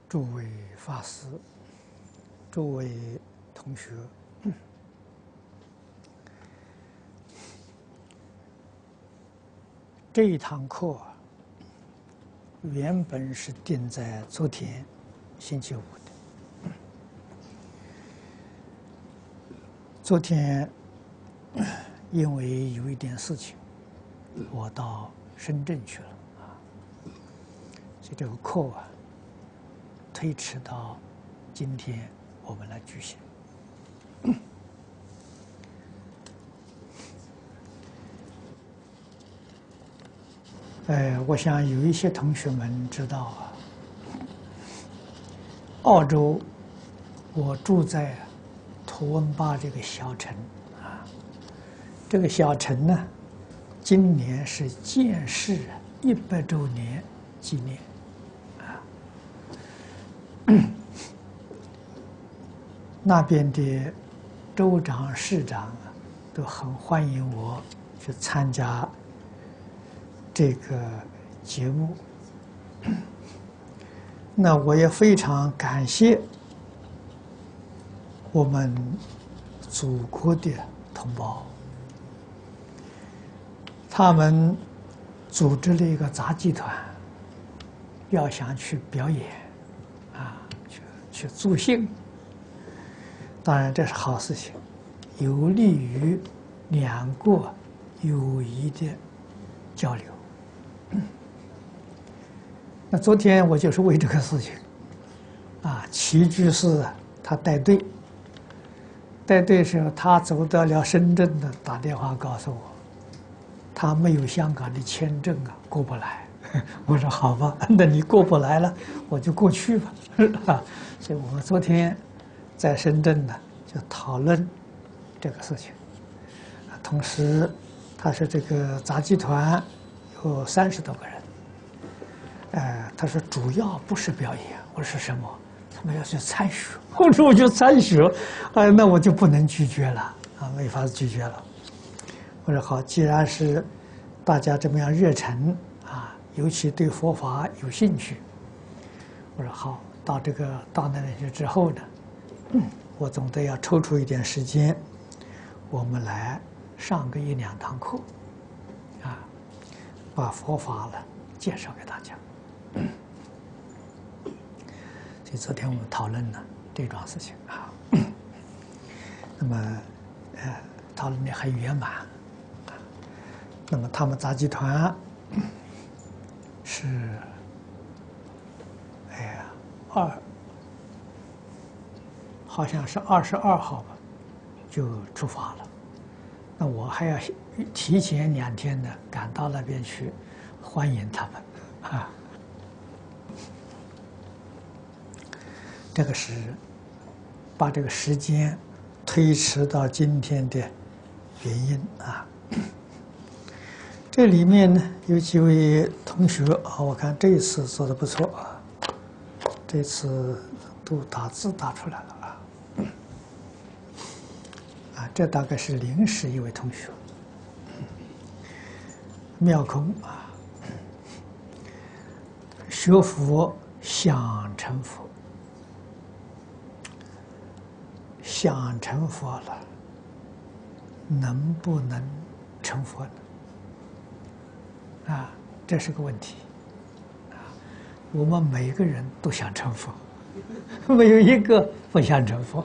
诸位法师，诸位同学，这一堂课原本是定在昨天星期五的。昨天因为有一点事情，我到深圳去了所以这个课推迟到今天我们来举行。我想有一些同学们知道澳洲我住在图温巴这个小城这个小城呢，今年是建市100周年纪念那边的州长、市长都很欢迎我去参加这个节目。那我也非常感谢我们祖国的同胞，他们组织了一个杂技团，要想去表演去助兴。当然这是好事情，有利于两国友谊的交流。那昨天我就是为这个事情齐居士他带队时候，他走到了深圳的，打电话告诉我，他没有香港的签证过不来。我说好吧，那你过不来了，我就过去吧。所以我们昨天在深圳呢，就讨论这个事情。同时，他是这个杂技团有30多个人。他说主要不是表演。我说是什么？他们要去参学。我说我就参学，那我就不能拒绝了没法子拒绝了。我说好，既然是大家这么样热忱尤其对佛法有兴趣，我说好，到那里去之后呢，我总得要抽出一点时间，我们来上个1、2堂课把佛法呢介绍给大家。所以昨天我们讨论了这桩事情那么讨论的很圆满那么他们杂技团是好像是22号吧就出发了。那我还要提前2天呢赶到那边去欢迎他们这个是把这个时间推迟到今天的原因这里面呢有几位同学我看这一次做得不错这次都打字打出来了这大概是临时一位同学，妙空学佛想成佛。想成佛了，能不能成佛呢？这是个问题我们每个人都想成佛，没有一个不想成佛。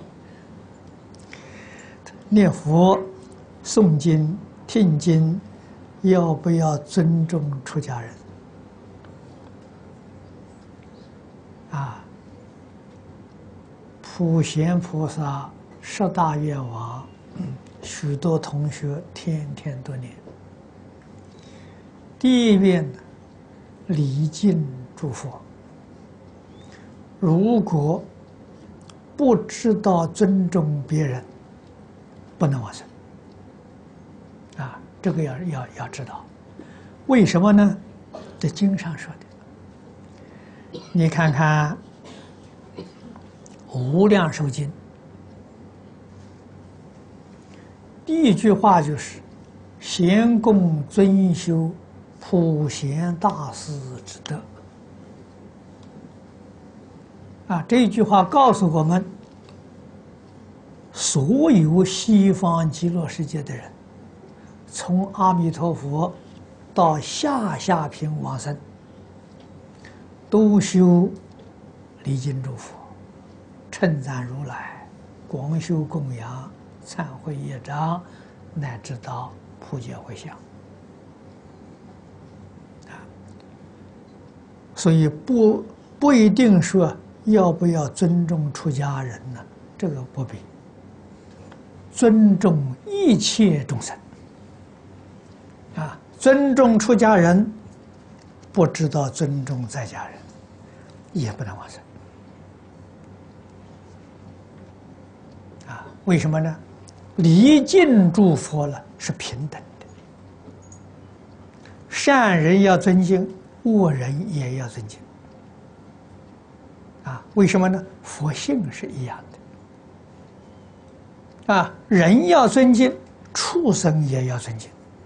念佛、诵经、听经，要不要尊重出家人？普贤菩萨10大愿望，许多同学天天都念。第一愿礼敬诸佛，如果不知道尊重别人，不能往生这个要知道。为什么呢？在经上说的。你看看《无量寿经》第一句话就是“贤供尊修普贤大师之德”。 这句话告诉我们，所有西方极乐世界的人，从阿弥陀佛到下品往生，都修礼敬诸佛，称赞如来，广修供养，忏悔业障，乃至到普皆回向。所以不一定说要不要尊重出家人呢，这个不必。尊重一切众生，尊重出家人，不知道尊重在家人，也不能往生。为什么呢？礼敬诸佛了是平等的，善人要尊敬，恶人也要尊敬。为什么呢？佛性是一样的。人要尊敬，畜生也要尊敬。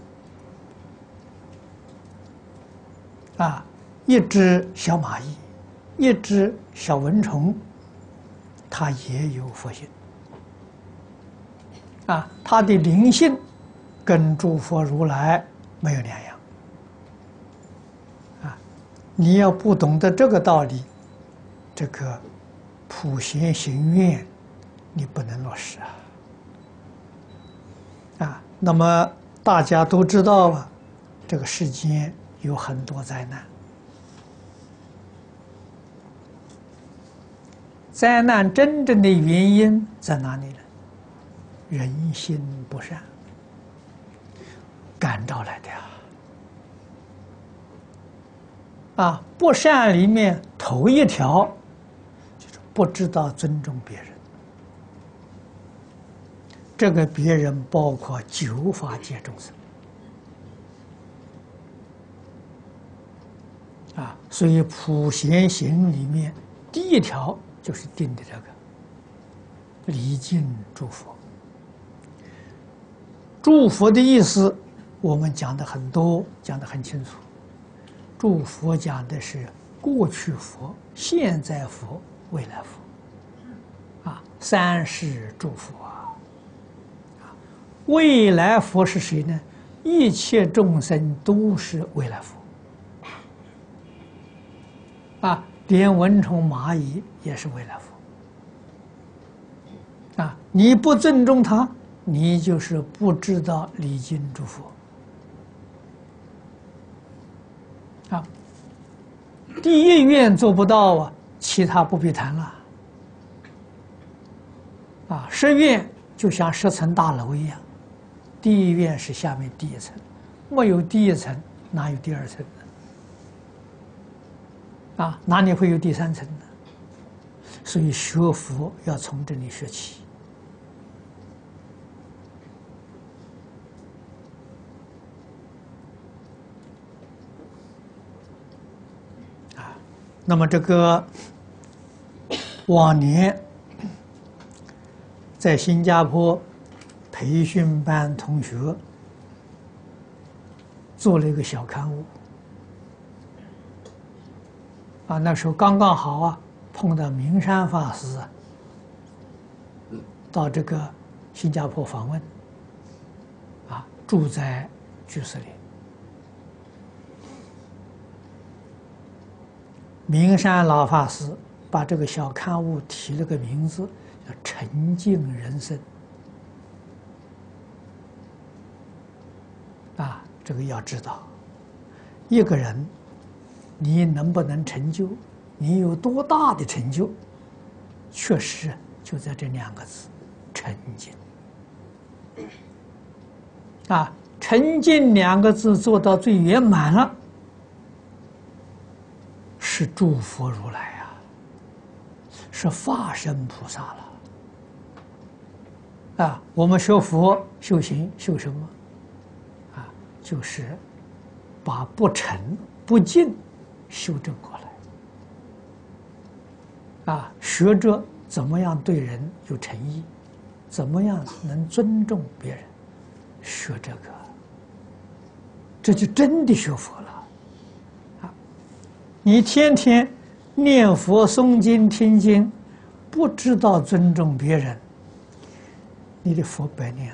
一只小蚂蚁，一只小蚊虫，它也有佛性。它的灵性跟诸佛如来没有两样。你要不懂得这个道理，这个普贤行愿你不能落实那么大家都知道这个世间有很多灾难，灾难真正的原因在哪里呢？人心不善，感召来的不善里面头一条就是不知道尊重别人。这个别人包括九法界众生所以普贤行里面第一条就是定的这个礼敬诸佛。诸佛的意思我们讲的很多，讲的很清楚。诸佛讲的是过去佛、现在佛、未来佛三世诸佛未来佛是谁呢？一切众生都是未来佛连蚊虫蚂蚁也是未来佛你不尊重他，你就是不知道礼敬诸佛第一愿做不到其他不必谈了十愿就像10层大楼一样，第一愿是下面第一层，没有第一层哪有第二层呢？哪里会有第三层呢？所以学佛要从这里学起那么这个往年在新加坡培训班同学做了一个小刊物那时候刚刚好碰到明山法师到这个新加坡访问住在居士林。明山老法师把这个小刊物提了个名字，叫“沉静人生”。这个要知道，一个人你能不能成就，你有多大的成就，确实就在这2个字：沉静。沉静2个字做到最圆满了。是诸佛如来是法身菩萨了我们学佛修行修什么就是把不诚不敬修正过来学着怎么样对人有诚意，怎么样能尊重别人，学这个，这就真的学佛了你天天念佛、诵经、听经，不知道尊重别人，你的佛白念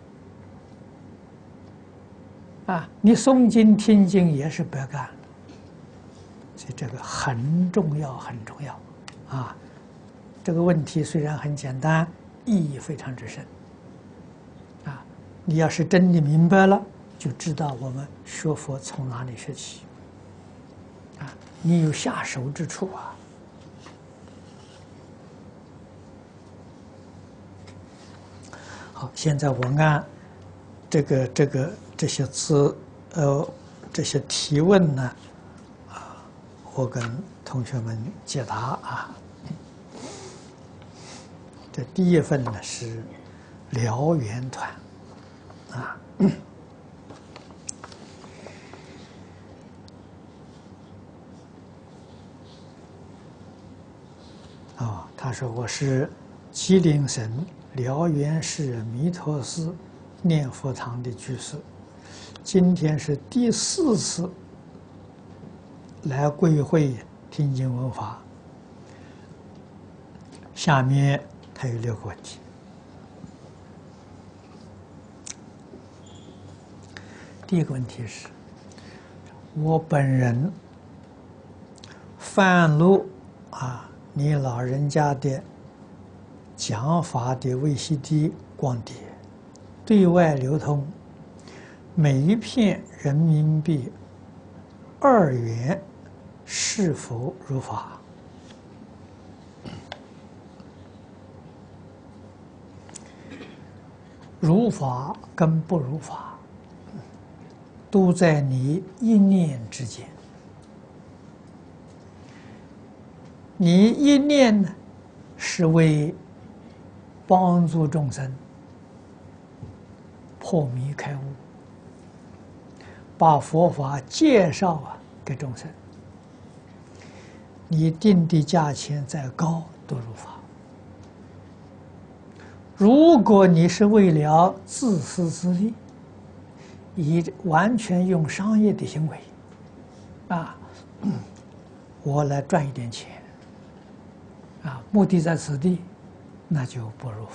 了。啊，你诵经听经也是白干了。所以这个很重要，很重要。啊，这个问题虽然很简单，意义非常之深。啊，你要是真的明白了，就知道我们学佛从哪里学起。啊，你有下手之处啊。好，现在我按这些字，这些提问呢，啊，我跟同学们解答啊。这第一份呢是辽源团，啊，他说我是吉林省辽源市弥陀寺念佛堂的居士，今天是第4次来贵会听经闻法。下面他有6个问题。第一个问题是，我本人翻录你老人家的讲法的 VCD 光碟，对外流通，每一片人民币2元，是否如法？如法跟不如法，都在你一念之间。你一念呢，是为帮助众生破迷开悟，把佛法介绍给众生。你定的价钱再高都如法。如果你是为了自私自利，完全用商业的行为，我来赚一点钱，目的在此地，那就不如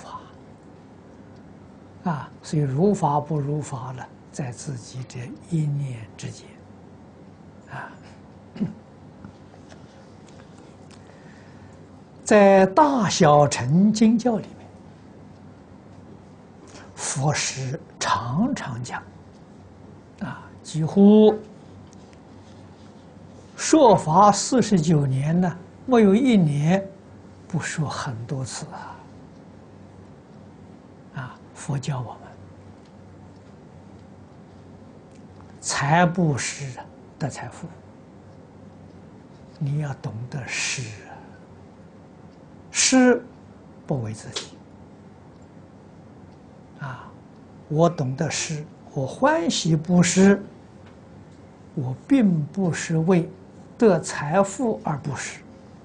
法。所以如法不如法了，在自己这一念之间。在大小乘经教里面，佛师常常讲，几乎说法49年呢，没有1年不说很多次佛教我们财布施得财富，你要懂得施，施不为自己。我懂得施，我欢喜布施，我并不是为得财富而布施。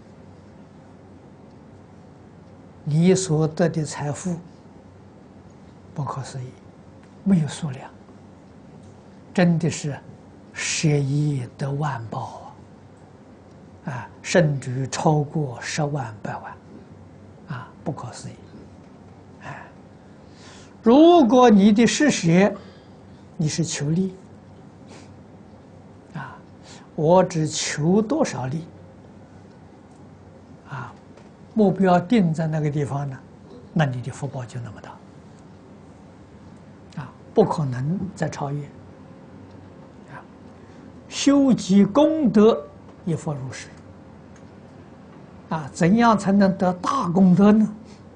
你所得的财富不可思议，没有数量，真的是10亿得万报甚至于超过10万100万不可思议。如果你的施舍，你是求利我只求多少利目标定在那个地方呢，那你的福报就那么大不可能再超越修集功德，一佛如是怎样才能得大功德呢？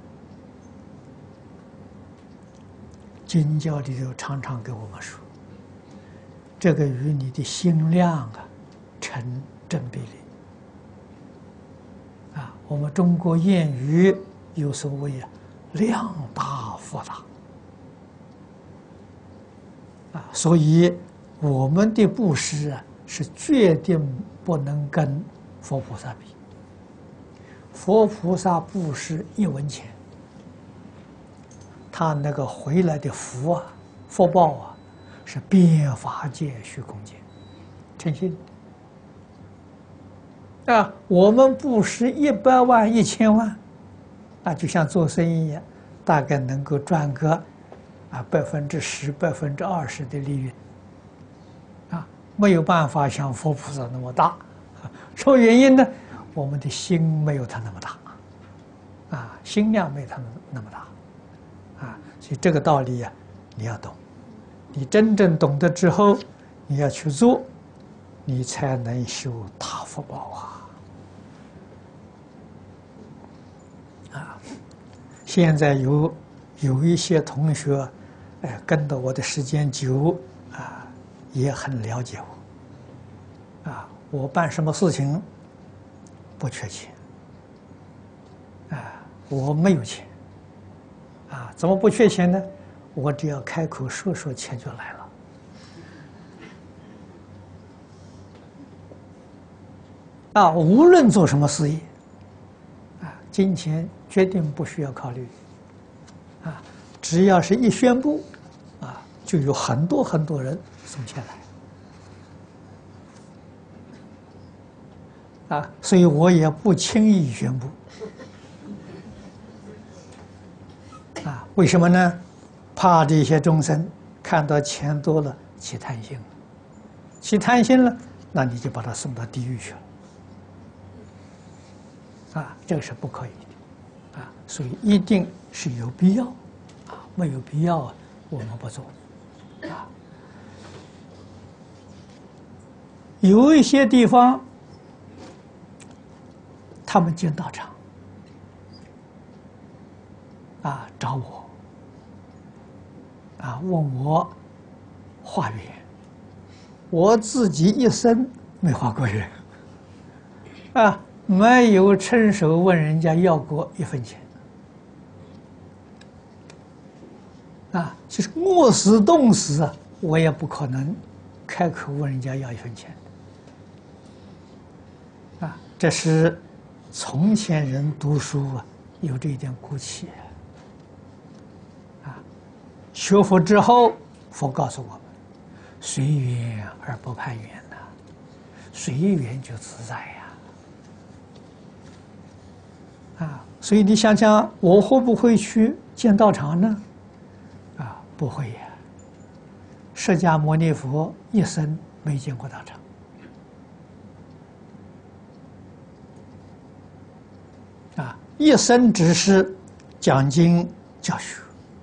经教里头常常给我们说，这个与你的心量成正比例我们中国谚语有所谓量大福大所以我们的布施是决定不能跟佛菩萨比。佛菩萨布施1文钱，他那个回来的福福报是遍法界虚空界，诚信我们布施100万、1000万，就像做生意一样，大概能够赚个10%、20%的利润，没有办法像佛菩萨那么大。什么原因呢？我们的心没有他那么大，心量没有他那么大，所以这个道理你要懂。你真正懂得之后，你要去做，你才能修大福报现在有一些同学，跟着我的时间久，也很了解我，我办什么事情不缺钱，我没有钱，怎么不缺钱呢？我只要开口说，钱就来了。无论做什么事业，金钱决定不需要考虑，只要是一宣布，就有很多人送钱来，所以我也不轻易宣布，为什么呢？怕这些众生看到钱多了起贪心了，那你就把他送到地狱去了，这个是不可以的，所以一定是有必要，没有必要我们不做，有一些地方他们建道场，找我。问我化缘，我自己一生没化过缘，没有伸手问人家要过1分钱，就是饿死冻死我也不可能开口问人家要1分钱，这是从前人读书有这一点骨气。学佛之后，佛告诉我们：随缘而不攀缘随缘就自在所以你想想，我会不会去建道场呢？不会呀。释迦牟尼佛一生没建过道场，一生只是讲经教学。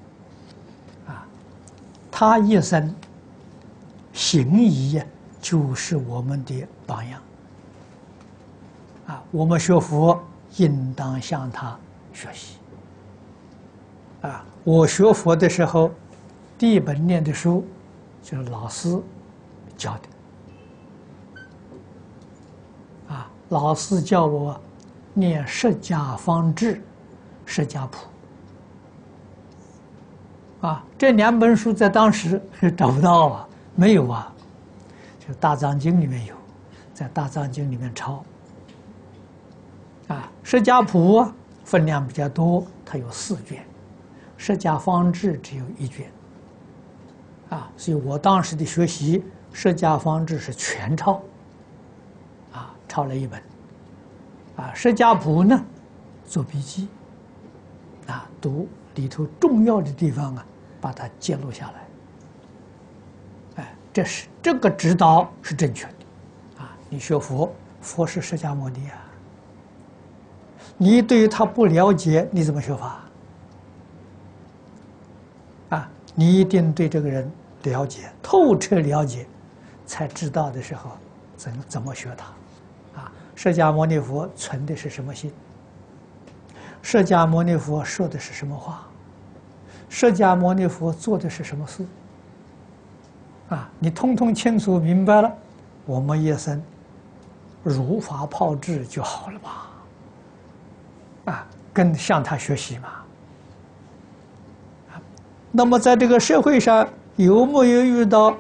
他一生行仪就是我们的榜样，我们学佛应当向他学习。我学佛的时候，第一本念的书就是老师教的，老师叫我念释迦方志、释迦谱。这2本书在当时找不到没有就《大藏经》里面有，在《大藏经》里面抄。释迦谱分量比较多，它有4卷，释迦方志只有1卷。所以我当时的学习释迦方志是全抄，抄了1本。释迦谱呢，做笔记，读里头重要的地方把它记录下来，这个指导是正确的，你学佛，佛是释迦牟尼你对于他不了解，你怎么学法？你一定对这个人了解，透彻了解，才知道的时候怎么学他。释迦牟尼佛存的是什么心？释迦牟尼佛说的是什么话？释迦牟尼佛做的是什么事？你通通清楚明白了，我们一生如法炮制就好了吧？跟向他学习嘛。那么在这个社会上有没有遇到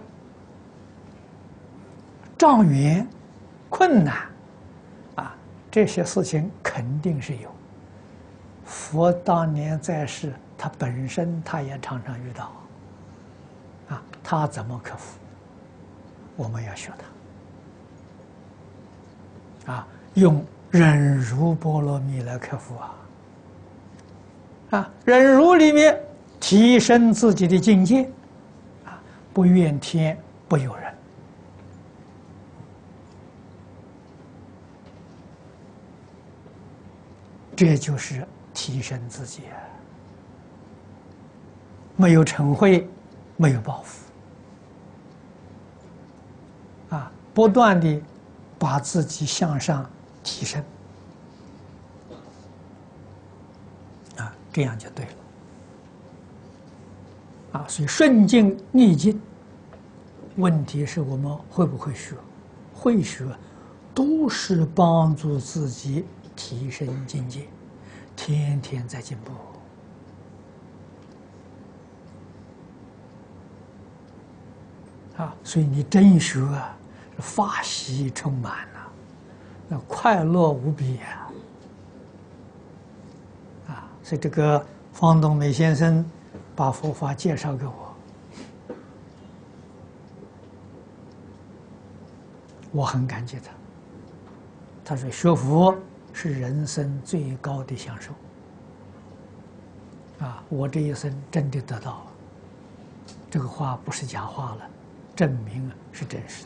障缘、困难？这些事情肯定是有。佛当年在世，他本身他也常常遇到，他怎么克服？我们要学他， 用忍辱波罗蜜来克服忍辱里面提升自己的境界不怨天不尤人。这就是提升自己没有嗔恚，没有报复不断的把自己向上提升这样就对了所以顺境逆境，问题是我们会不会学？会学，都是帮助自己提升境界，天天在进步所以你真学法喜充满那快乐无比所以这个方东美先生把佛法介绍给我很感激他。他说学佛是人生最高的享受我这一生真的得到了，这个话不是假话了，证明是真实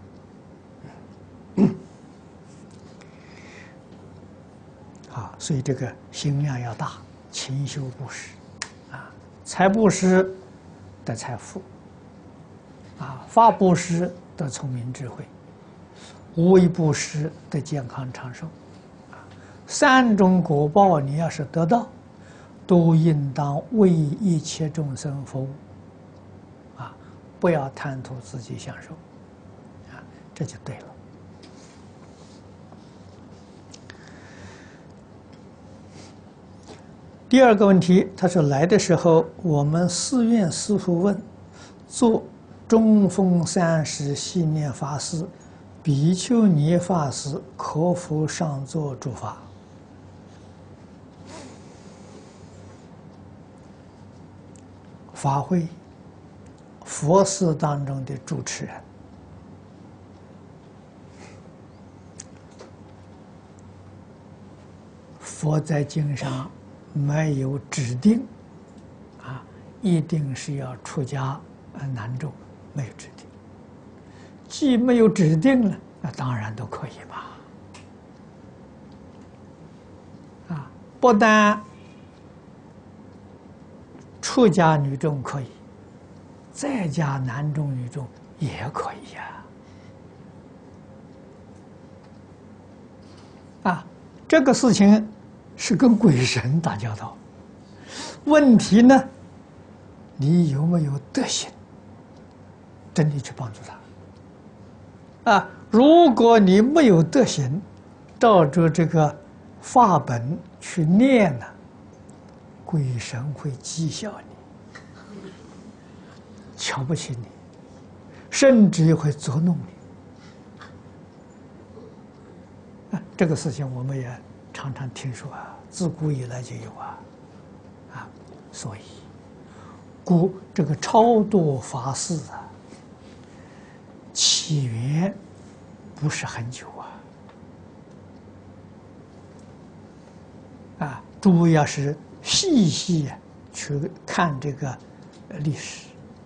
的。所以这个心量要大，勤修布施财布施得财富法布施得聪明智慧，无为布施得健康长寿三种果报你要是得到，都应当为一切众生服务不要贪图自己享受这就对了。第二个问题，他说来的时候，我们寺院师父问，做中风三时系念法师，比丘尼法师可否上座诸法？法会佛寺当中的主持人，佛在经上没有指定一定是要出家男众，没有指定。既没有指定了，那当然都可以吧。不但出家女众可以，在家男众女众也可以这个事情是跟鬼神打交道，问题呢，你有没有德行，真的去帮助他如果你没有德行，照着这个法本去念呢，鬼神会讥笑你，瞧不起你，甚至会捉弄你这个事情我们也常常听说自古以来就有所以故这个超度法事起源不是很久主要是细细去看这个历史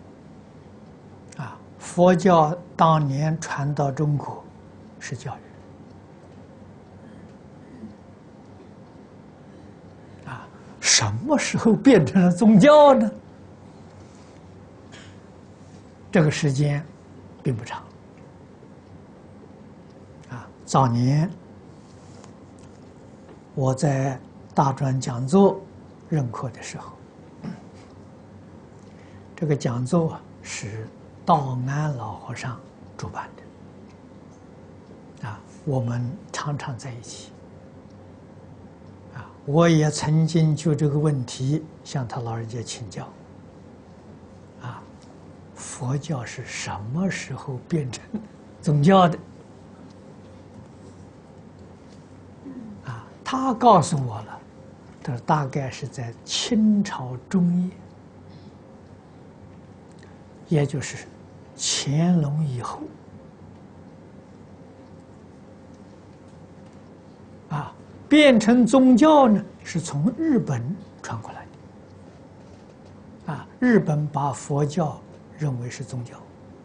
佛教当年传到中国是教育什么时候变成了宗教呢？这个时间并不长早年我在大专讲座任课的时候，这个讲座是道安老和尚主办的我们常常在一起我也曾经就这个问题向他老人家请教佛教是什么时候变成宗教的他告诉我了，他说大概是在清朝中叶，也就是乾隆以后变成宗教呢，是从日本传过来的。日本把佛教认为是宗教。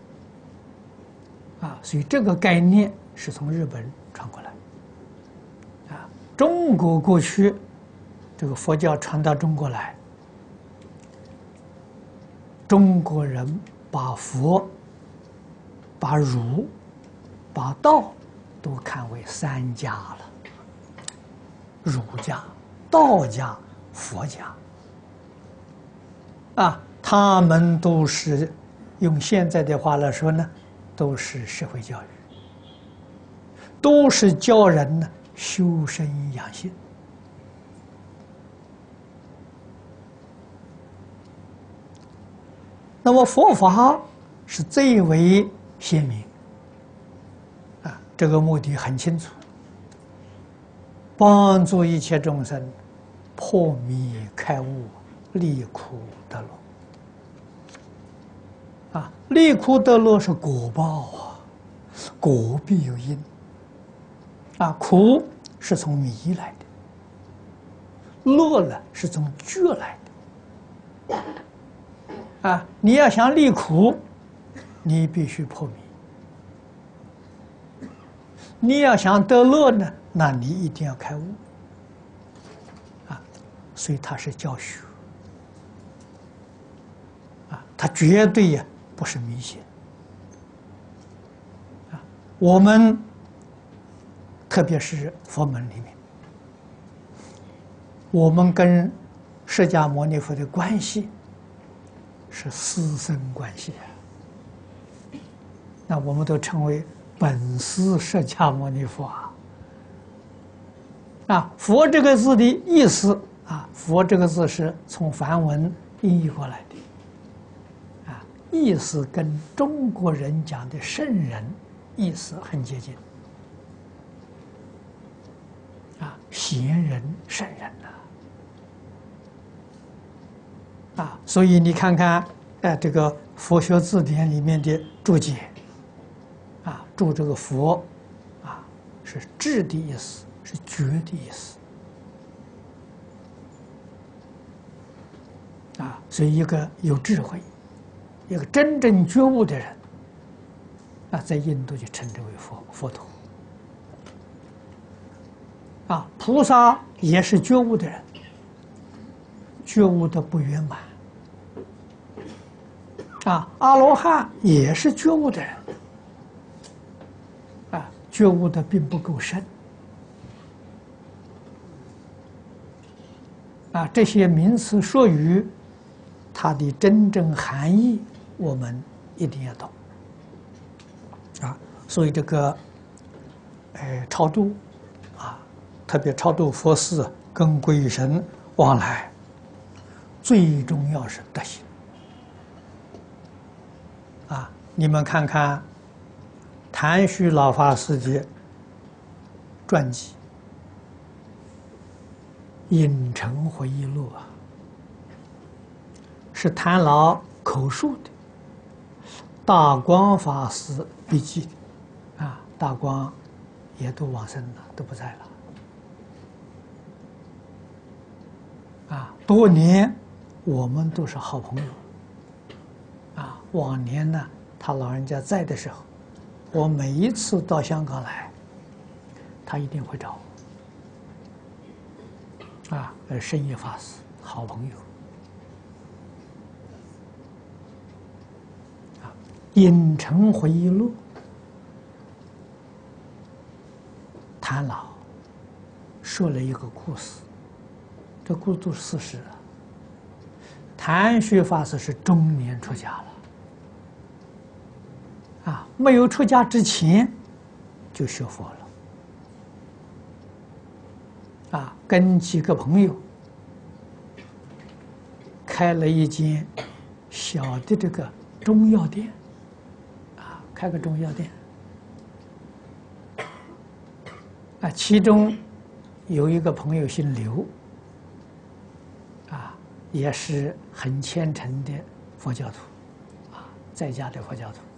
所以这个概念是从日本传过来。中国过去这个佛教传到中国来，中国人把佛、把儒、把道都看为三家了：儒家、道家、佛家。他们都是用现在的话来说呢，都是社会教育，都是教人呢修身养性。那么佛法是最为鲜明，这个目的很清楚，帮助一切众生破迷开悟，离苦得乐。离苦得乐是果报果必有因。苦是从迷来的，乐呢是从觉来的。你要想离苦，你必须破迷；你要想得乐呢，那你一定要开悟。所以它是教学。它绝对不是迷信。我们特别是佛门里面，我们跟释迦牟尼佛的关系是师生关系。那我们都称为本师释迦牟尼佛。佛这个字的意思佛这个字是从梵文音译过来的。意思跟中国人讲的圣人意思很接近。贤人、圣人所以你看看，这个佛学字典里面的注解，注这个佛，是智的意思，是觉的意思。所以一个有智慧、一个真正觉悟的人，在印度就称之为佛陀。菩萨也是觉悟的人，觉悟的不圆满。阿罗汉也是觉悟的人，觉悟的并不够深。这些名词术语，它的真正含义，我们一定要懂。所以这个，超度，特别超度佛事跟鬼神往来，最重要是德行。你们看看谭旭老法师的传记《隐城回忆录》是谭老口述的，大光法师笔记的。大光也都往生了，都不在了。多年我们都是好朋友。往年呢，他老人家在的时候，我每一次到香港来，他一定会找我。深夜法师，好朋友。隐城回忆录，谭老说了一个故事，这故事都是事实。谭旭法师是中年出家了。没有出家之前就学佛了。跟几个朋友开了一间小的这个中药店，开个中药店。其中有一个朋友姓刘，也是很虔诚的佛教徒，在家的佛教徒。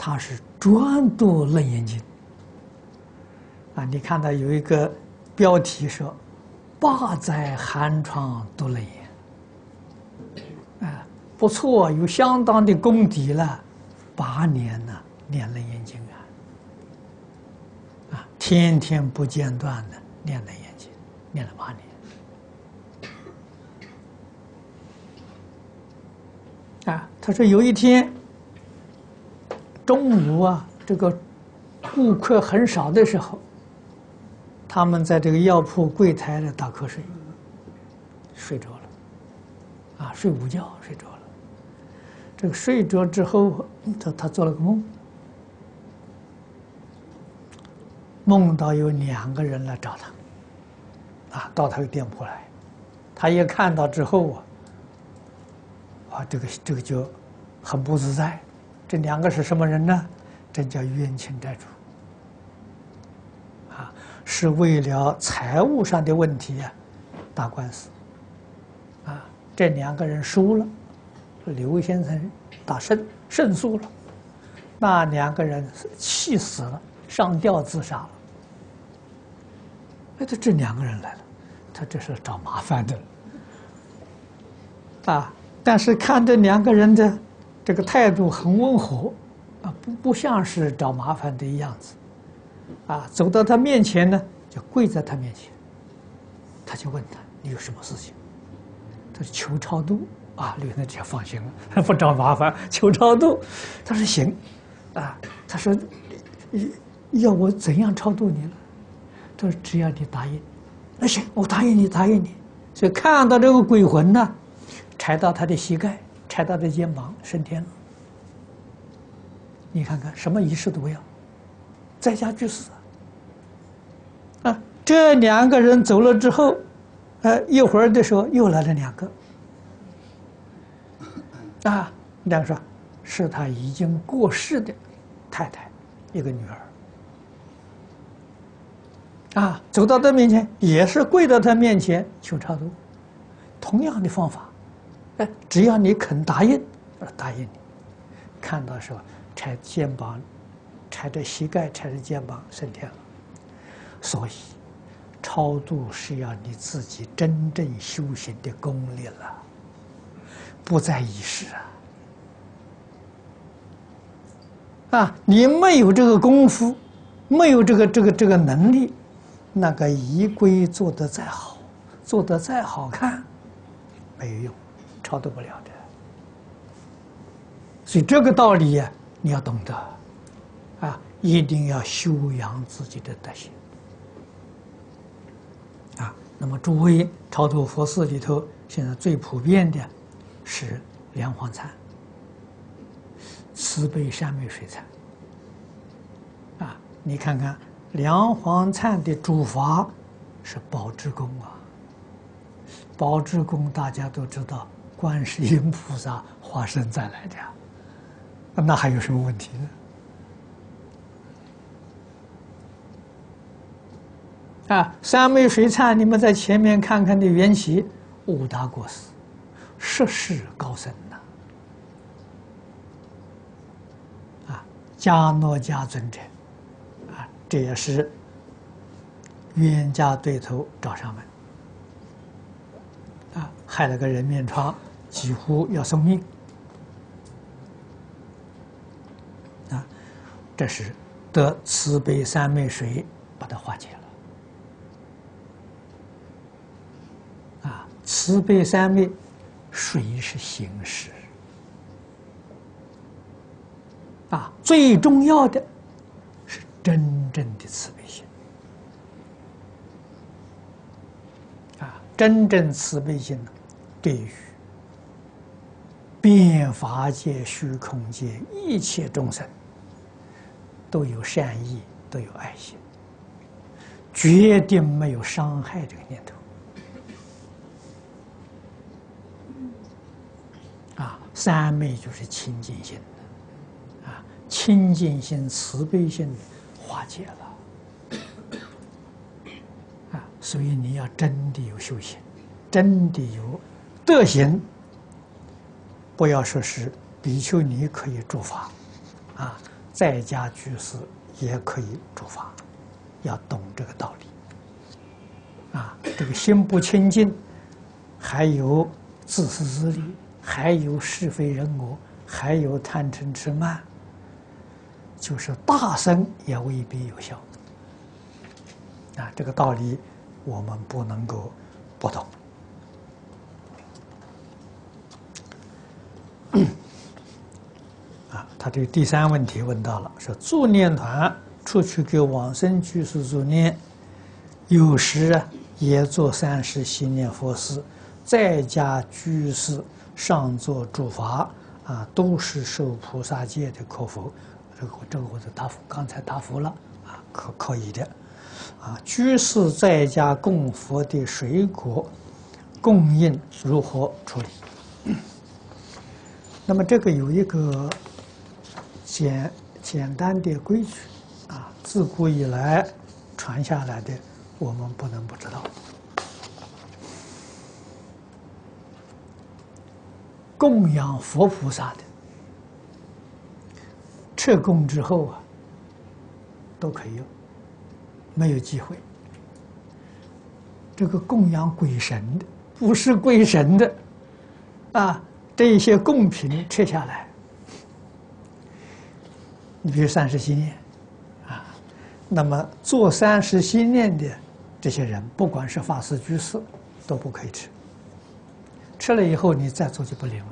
他是专读《楞严经》啊。你看到有一个标题说"8载寒窗读楞严"，啊，不错，有相当的功底了，8年呢念《楞严经》啊，天天不间断的念《楞严经》，念了8年。啊，他说有一天中午啊，这个顾客很少的时候，他们在这个药铺柜台里打瞌睡，睡着了，啊，睡午觉睡着了。这个睡着之后，他做了个梦，梦到有2个人来找他，啊，到他的店铺来，他一看到之后这个就很不自在。这2个是什么人呢？这叫冤亲债主，啊，是为了财务上的问题打官司，啊，这2个人输了，刘先生打胜诉了，那2个人气死了，上吊自杀了。哎，这2个人来了，他这是找麻烦的，啊。但是看这2个人的这个态度很温和，啊，不像是找麻烦的样子，啊，走到他面前呢，就跪在他面前，他就问他：“你有什么事情？”他说：“求超度。”啊，刘先生这放心了，不找麻烦，求超度。他说：“行。”啊，他说：“要我怎样超度你了？”他说：“只要你答应。”那行，我答应你，答应你。所以看到这个鬼魂呢，踩到他的膝盖，踩到他的肩膀，升天了。你看看，什么仪式都不要，在家居士啊。这2个人走了之后，一会儿的时候又来了2个，啊，2个说是他已经过世的太太，一个女儿，啊，走到他面前，也是跪到他面前求超度，同样的方法。只要你肯答应，答应你，看到时候踩肩膀，踩着膝盖，踩着肩膀升天了。所以，超度是要你自己真正修行的功力了，不在意识啊！你没有这个功夫，没有这个能力，那个仪规做得再好，做得再好看，没有用。超度不了的，所以这个道理呀，你要懂得，啊，一定要修养自己的德行，啊。那么诸位超度佛寺里头，现在最普遍的是莲花忏、慈悲三昧水忏，啊，你看看莲花忏的主法是宝智公啊，宝智公大家都知道。观世音菩萨化身再来的，那还有什么问题呢？啊，三昧水忏，你们在前面看看的缘起，5大国师，涉世高僧呐，啊，迦诺迦尊者，啊，这也是冤家对头找上门，啊，害了个人面疮。几乎要送命啊！这是得慈悲三昧水把它化解了啊！慈悲三昧水是形式啊，最重要的是真正的慈悲心啊！真正慈悲心呢，对于遍法界、虚空界一切众生都有善意，都有爱心，决定没有伤害这个念头。啊，三昧就是清净心的，啊，清净心、慈悲心化解了。啊，所以你要真的有修行，真的有德行。不要说是比丘尼可以住法，啊， 在家居士也可以诸法，要懂这个道理。这个心不清净，还有自私自利，还有是非人我，还有贪嗔痴慢，就是大僧也未必有效。这个道理我们不能够不懂。他这个第3问题问到了，说助念团出去给往生居士助念，有时也做30息念佛事，在家居士上座诸法都是受菩萨戒的，可否？这个我就答复，刚才答复了可以的。居士在家供佛的水果供应如何处理？那么这个有一个简单的规矩自古以来传下来的，我们不能不知道。供养佛菩萨的，撤供之后都可以用，没有忌讳。这个供养鬼神的，不是鬼神的这些贡品撤下来，你比如30息念那么做30息念的这些人，不管是法师居士，都不可以吃。吃了以后，你再做就不灵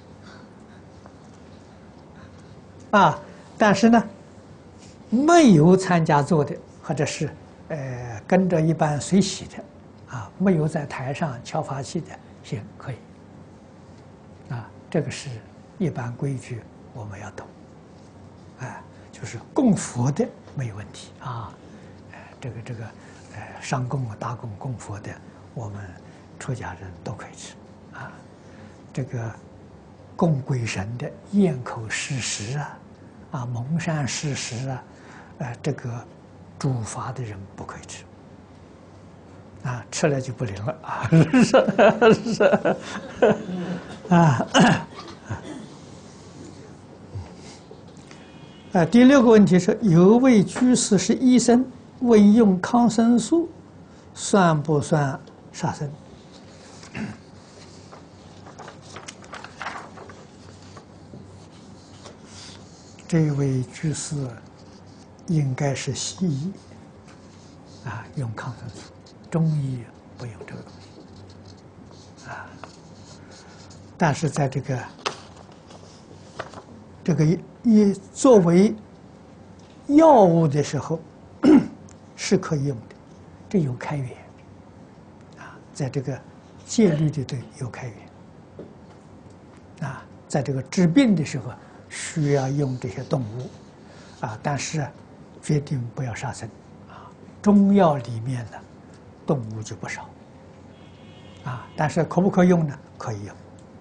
了但是呢，没有参加做的，或者是跟着一般随喜的没有在台上敲法器的，行，可以这个是一般规矩，我们要懂就是供佛的没有问题这个上供大供供佛的，我们出家人都可以吃这个供鬼神的咽口施食蒙山施食这个主法的人不可以吃吃了就不灵了第6个问题是，有位居士是医生，问用抗生素算不算杀生？这位居士应该是西医用抗生素，中医不用这个东西但是在这个作为药物的时候是可以用的，这有开源在这个戒律里头有开源在这个治病的时候需要用这些动物但是决定不要杀生中药里面的动物就不少但是可不可以用呢？可以用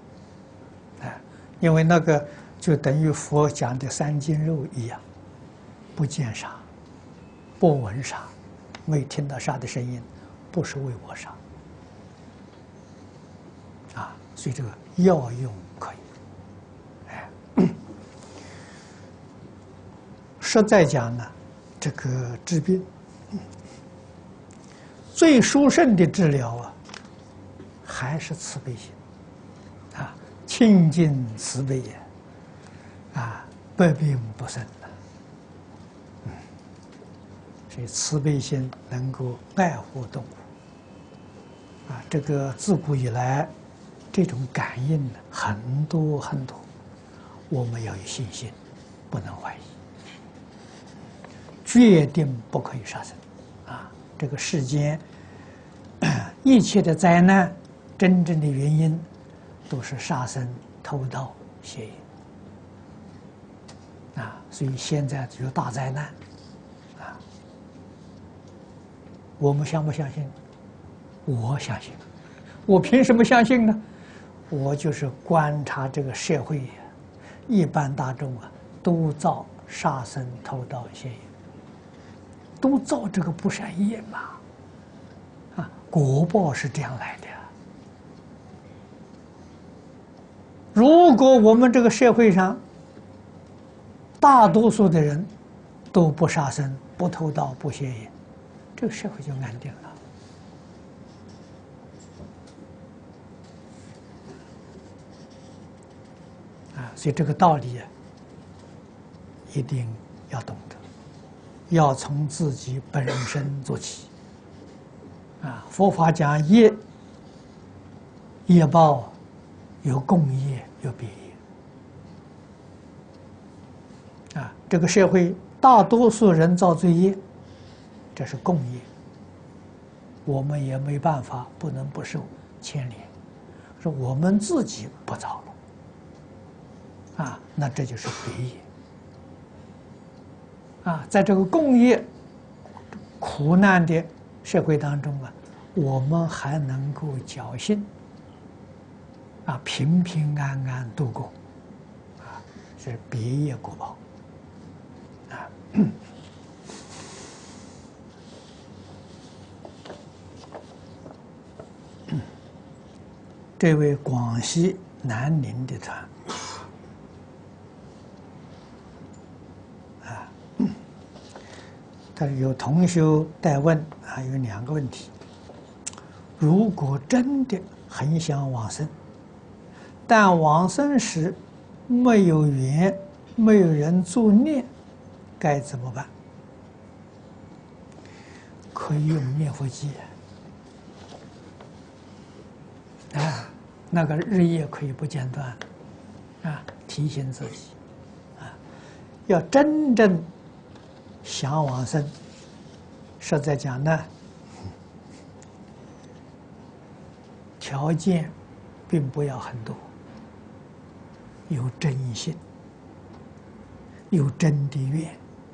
因为那个就等于佛讲的3斤肉一样，不见杀，不闻杀，没听到杀的声音，不是为我杀所以这个药用可以实在讲呢，这个治病最殊胜的治疗还是慈悲心清净慈悲也百病不生所以慈悲心能够爱护动物这个自古以来这种感应很多很多，我们要有信心，不能怀疑，决定不可以杀生这个世间一切的灾难真正的原因都是杀生、偷盗、邪淫所以现在有大灾难我们相不相信？我相信。我凭什么相信呢？我就是观察这个社会一般大众都造杀生、偷盗、邪淫，都造这个不善业嘛果报是这样来的如果我们这个社会上大多数的人都不杀生、不偷盗、不邪淫，这个社会就安定了。所以这个道理一定要懂得，要从自己本身做起。佛法讲业，业报有共业，有别业。这个社会大多数人造罪业，这是共业，我们也没办法，不能不受牵连。说我们自己不造了，那这就是别业。在这个共业苦难的社会当中我们还能够侥幸平平安安度过，是别业果报。这位广西南宁的团，他有同修代问有2个问题：如果真的很想往生，但往生时没有缘，没有人助念，该怎么办？可以用念佛机那个日夜可以不间断提醒自己要真正想往生，实在讲呢，条件并不要很多，有真心，有真的愿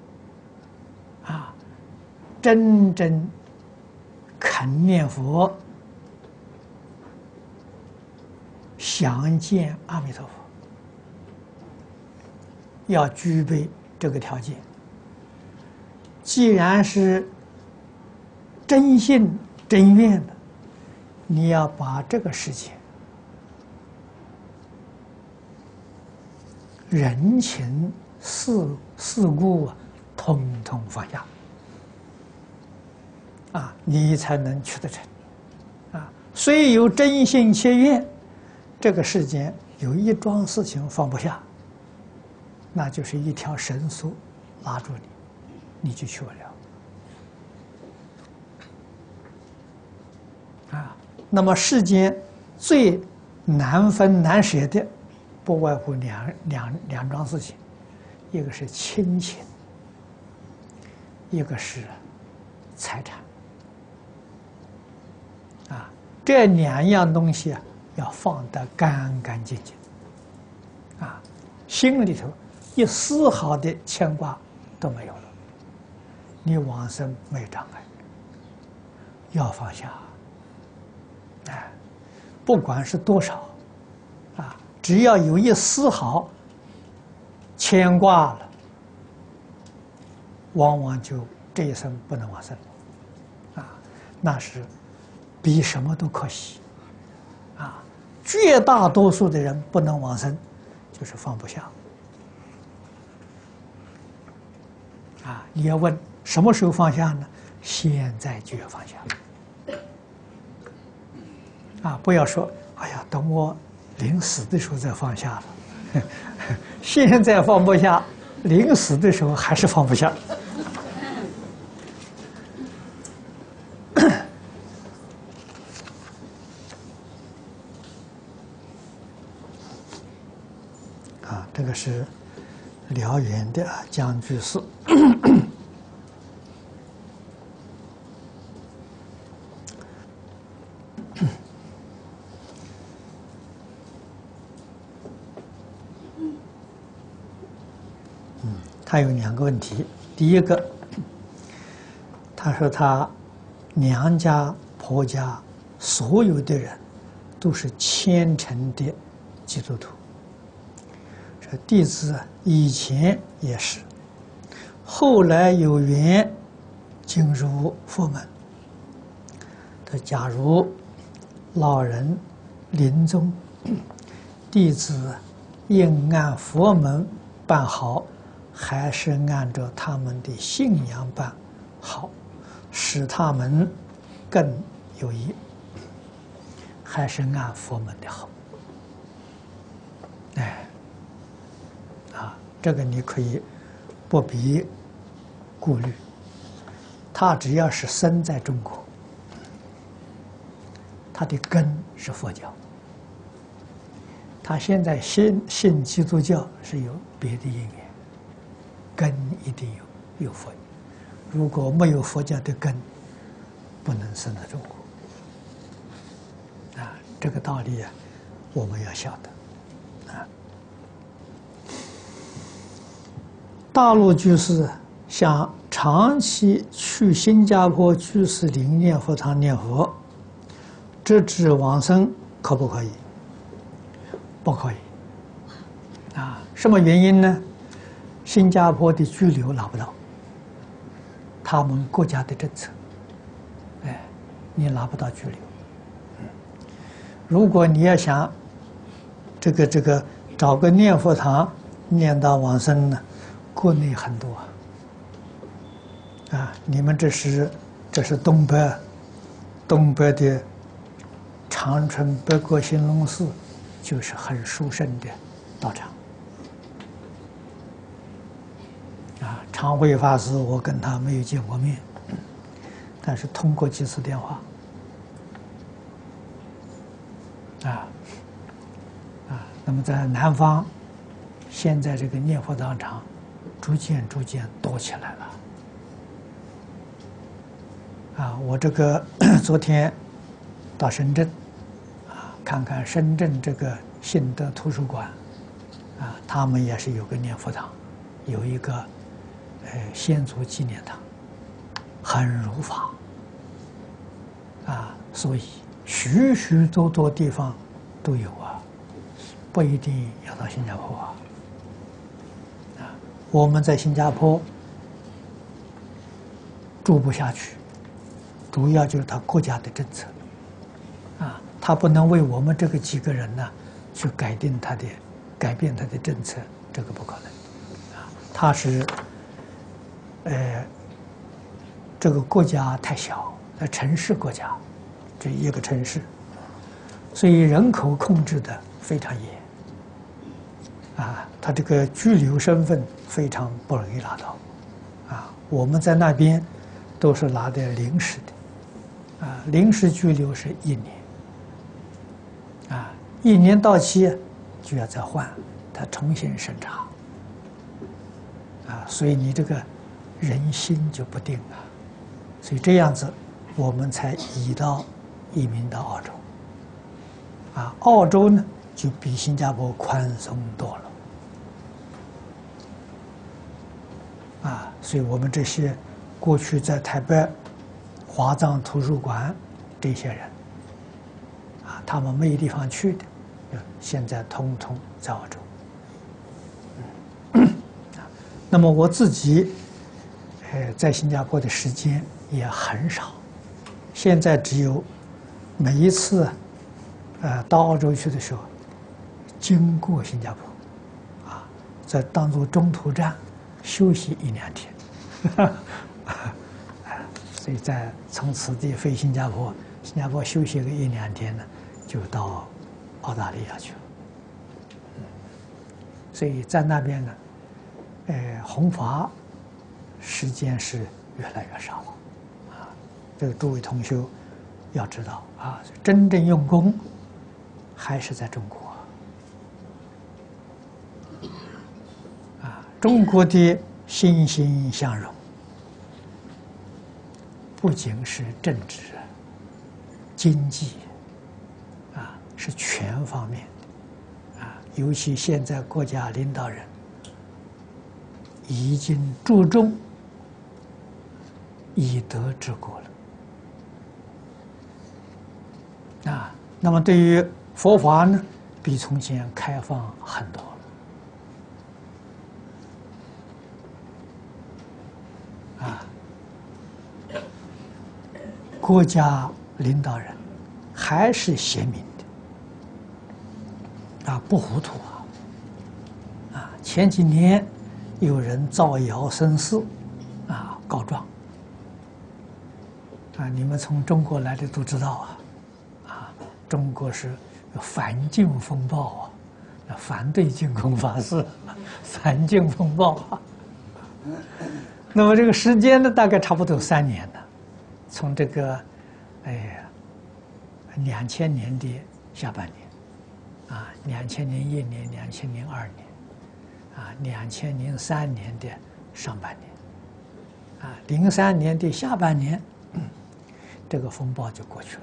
真正肯念佛，想见阿弥陀佛，要具备这个条件。既然是真心真愿的，你要把这个事情、人情世故统统放下你才能去得成虽有真心切愿，这个世间有一桩事情放不下，那就是一条绳索拉住你，你就去不了那么世间最难分难舍的，不外乎两桩事情，一个是亲情，一个是财产这2样东西要放得干干净净心里头一丝毫的牵挂都没有了，你往生没有障碍。要放下不管是多少只要有一丝毫牵挂了，往往就这一生不能往生那是比什么都可惜绝大多数的人不能往生，就是放不下你要问什么时候放下呢？现在就要放下不要说哎呀，等我临死的时候再放下了现在放不下，临死的时候还是放不下这个是辽源的江居士他有2个问题。第一个，他说他娘家婆家所有的人都是虔诚的基督徒，说弟子以前也是，后来有缘进入佛门。他假如老人临终，弟子应按佛门办好， 还是按照他们的信仰办好，使他们更有益，还是按佛门的好。哎，这个你可以不必顾虑。他只要是生在中国，他的根是佛教。他现在信基督教是有别的因缘，根一定有佛。如果没有佛教的根，不能生在中国。这个道理我们要晓得。大陆居士想长期去新加坡居士林念佛堂念佛，直至往生，可不可以？不可以。什么原因呢？新加坡的居留拿不到，他们国家的政策，你拿不到居留。如果你要想这个找个念佛堂念到往生呢，国内很多你们这是东北的长春北国兴隆寺，就是很殊胜的道场。常慧法师，我跟他没有见过面，但是通过几次电话。那么在南方，现在这个念佛道场逐渐多起来了。我这个昨天到深圳，看看深圳这个信德图书馆，他们也是有个念佛堂，有一个先祖纪念堂，很如法。所以许许多多地方都有不一定要到新加坡我们在新加坡住不下去，主要就是他国家的政策他不能为我们这个几个人呢去改变他的政策，这个不可能他是这个国家太小，城市国家，这一个城市，所以人口控制的非常严他这个居留身份非常不容易拿到我们在那边都是拿的临时的临时居留是1年1年到期就要再换，他重新审查所以你这个人心就不定所以这样子我们才移民到澳洲澳洲呢就比新加坡宽松多了所以我们这些过去在台北华藏图书馆这些人他们没有地方去的，现在通通在澳洲。那么我自己在新加坡的时间也很少，现在只有每一次到澳洲去的时候，经过新加坡在当做中途站休息1-2天所以从此地飞新加坡，新加坡休息个1-2天呢，就到澳大利亚去了。所以在那边呢，弘法时间是越来越少了这个诸位同修要知道真正用功还是在中国中国的欣欣向荣，不仅是政治、经济是全方面的尤其现在国家领导人已经注重以德治国了那么对于佛法呢，比从前开放很多了国家领导人还是贤明的不糊涂前几年有人造谣生事，告状。你们从中国来的都知道中国是反净风暴反对净空法师，反净风暴那么这个时间呢，大概差不多3年了，从这个2000年的下半年2001年、2002年2003年的上半年03年的下半年，这个风暴就过去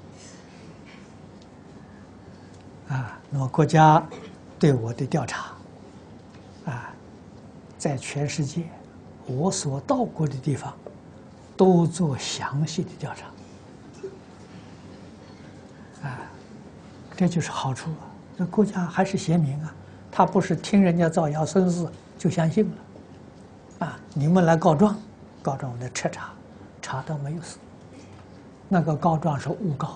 了那么国家对我的调查在全世界我所到过的地方都做详细的调查这就是好处这国家还是贤明他不是听人家造谣生事就相信了你们来告状我来彻查，查到没有事，那个告状是诬告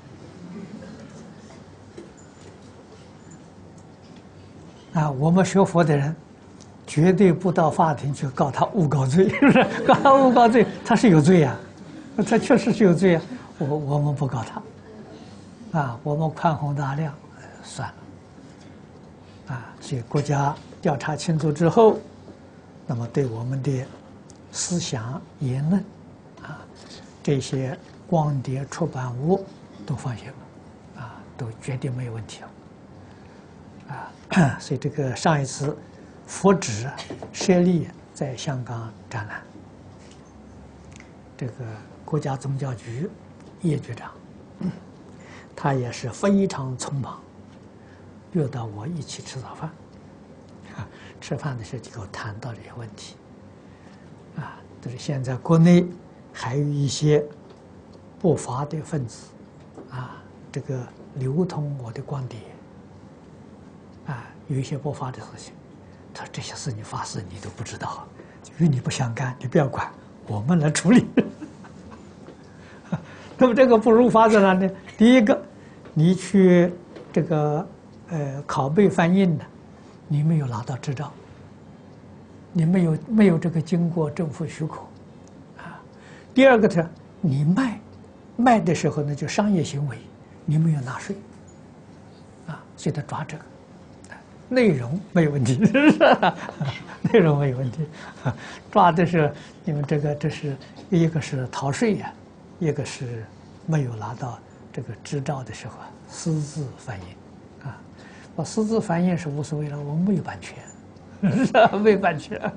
我们学佛的人绝对不到法庭去告他诬告罪，是不是？告他诬告罪，他是有罪他确实是有罪我们不告他我们宽宏大量，算了所以国家调查清楚之后，那么对我们的思想言论这些光碟出版物都放心了都绝对没有问题了所以这个上一次佛指设立在香港展览，这个国家宗教局叶局长他也是非常匆忙，约到我一起吃早饭吃饭的时候就给我谈到这些问题就是现在国内还有一些不法的分子这个流通我的光碟有一些不法的事情，他说这些事你法师你都不知道，与你不相干，你不要管，我们来处理。那么这个不如法在哪呢？第一个，你去这个拷贝翻印的，你没有拿到执照，你没有这个经过政府许可第二个呢，你卖的时候呢就商业行为，你没有纳税所以他抓这个。内容没有问题，是不是？内容没有问题，抓的是你们这是一个是逃税一个是没有拿到这个执照的时候私自翻印我私自翻印是无所谓了，我们没有版权，是吧？没有版权。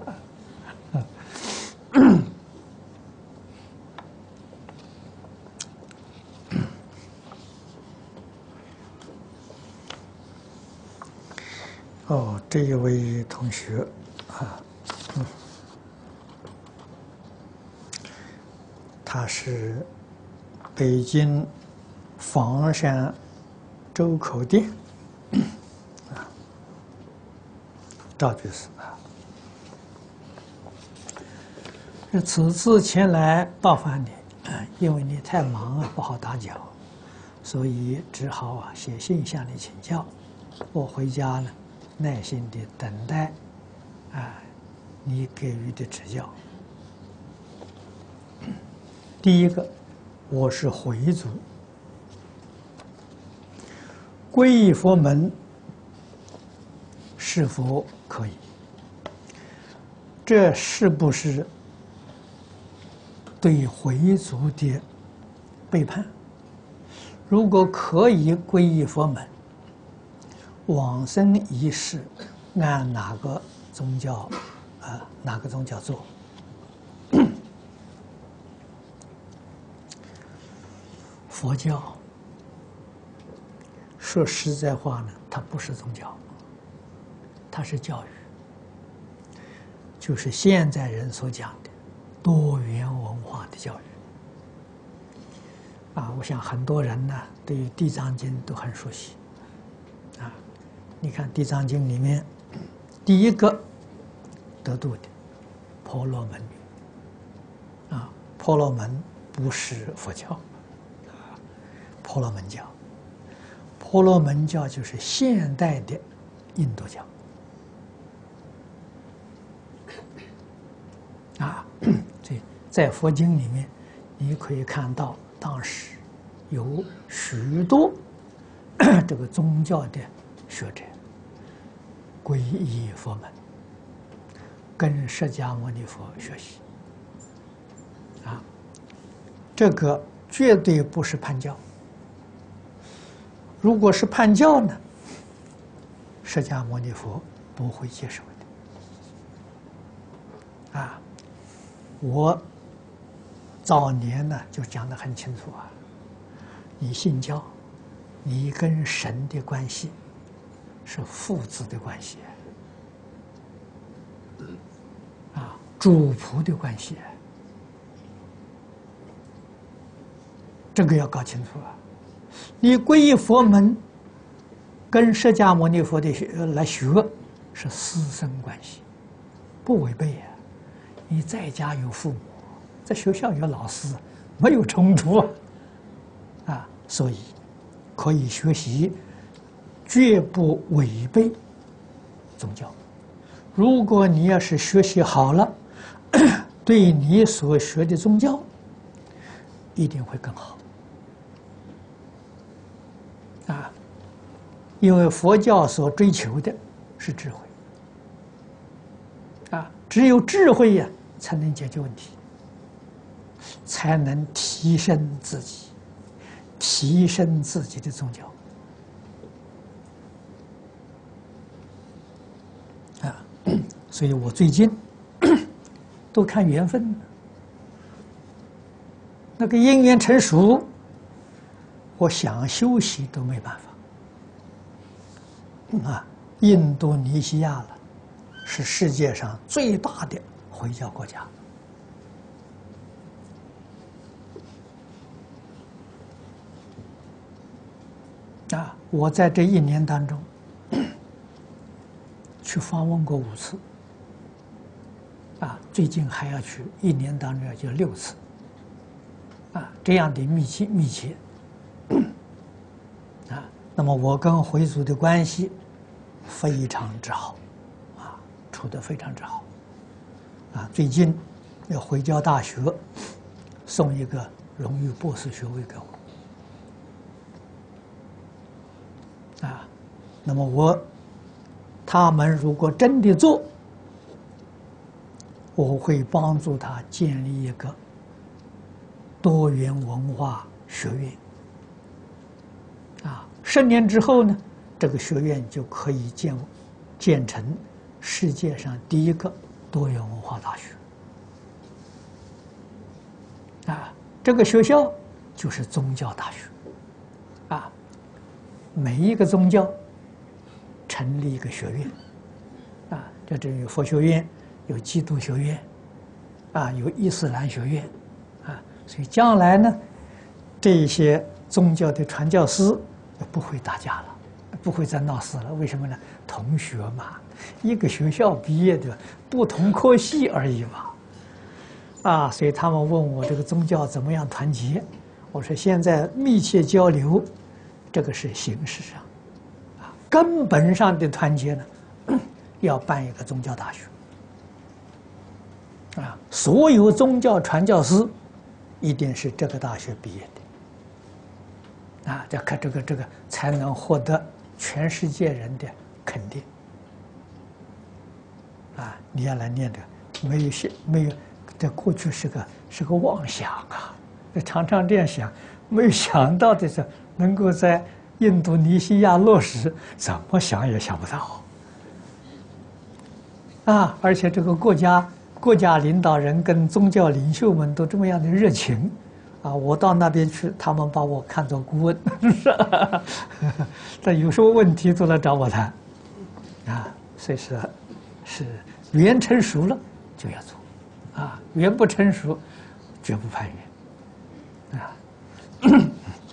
这一位同学他是北京房山周口店赵居士此次前来到访你因为你太忙不好打搅，所以只好写信向你请教。我回家呢，耐心地等待你给予的指教。第一个，我是回族，皈依佛门是否可以？这是不是对回族的背叛？如果可以皈依佛门，往生仪式按哪个宗教做？佛教说实在话呢，它不是宗教，它是教育，就是现在人所讲的多元文化的教育。我想很多人呢对于《地藏经》都很熟悉。你看《地藏经》里面，第一个得度的婆罗门女，婆罗门不是佛教，婆罗门教，婆罗门教就是现代的印度教， 在佛经里面，你可以看到当时有许多这个宗教的学者皈依佛门，跟释迦牟尼佛学习。这个绝对不是叛教。如果是叛教呢，释迦牟尼佛不会接受的。我早年呢就讲得很清楚你信教，你跟神的关系是父子的关系主仆的关系这个要搞清楚你皈依佛门，跟释迦牟尼佛的来学是师生关系，不违背你在家有父母，在学校有老师，没有冲突所以可以学习，绝不违背宗教。如果你要是学习好了，对你所学的宗教一定会更好因为佛教所追求的是智慧只有智慧才能解决问题，才能提升自己，提升自己的宗教所以我最近都看缘分，那个因缘成熟，我想休息都没办法印度尼西亚了，是世界上最大的回教国家我在这1年当中去访问过5次最近还要去，1年当中就6次这样的密切那么我跟回族的关系非常之好处得非常之好最近要回教大学送一个荣誉博士学位给我那么他们如果真的做，我会帮助他建立一个多元文化学院10年之后呢，这个学院就可以建成世界上第1个多元文化大学这个学校就是宗教大学每一个宗教成立一个学院这有佛学院，有基督学院有伊斯兰学院所以将来呢，这些宗教的传教士不会打架了，不会再闹事了。为什么呢？同学嘛，一个学校毕业的，不同科系而已嘛所以他们问我这个宗教怎么样团结，我说现在密切交流，这个是形式上根本上的团结呢，要办一个宗教大学所有宗教传教士一定是这个大学毕业的这个才能获得全世界人的肯定你要来念的没有这过去是个妄想常常这样想，没有想到的是能够在印度尼西亚落实，怎么想也想不到而且这个国家领导人跟宗教领袖们都这么样的热情我到那边去，他们把我看作顾问但有什么问题都来找我谈所以说是缘成熟了就要做缘不成熟绝不攀缘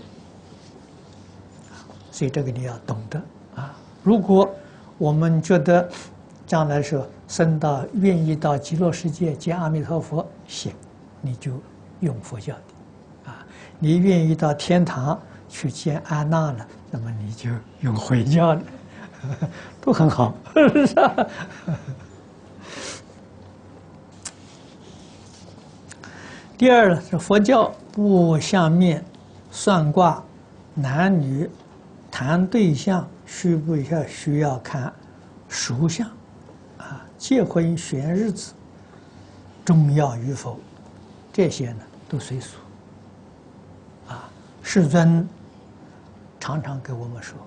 所以这个你要懂得如果我们觉得将来说愿意到极乐世界见阿弥陀佛，行，你就用佛教的你愿意到天堂去见安那了，那么你就用回教的都很好是吧第二呢，是佛教不相面、算卦、男女谈对象需要看属相啊，结婚选日子重要与否，这些呢都随俗啊。世尊常常给我们说，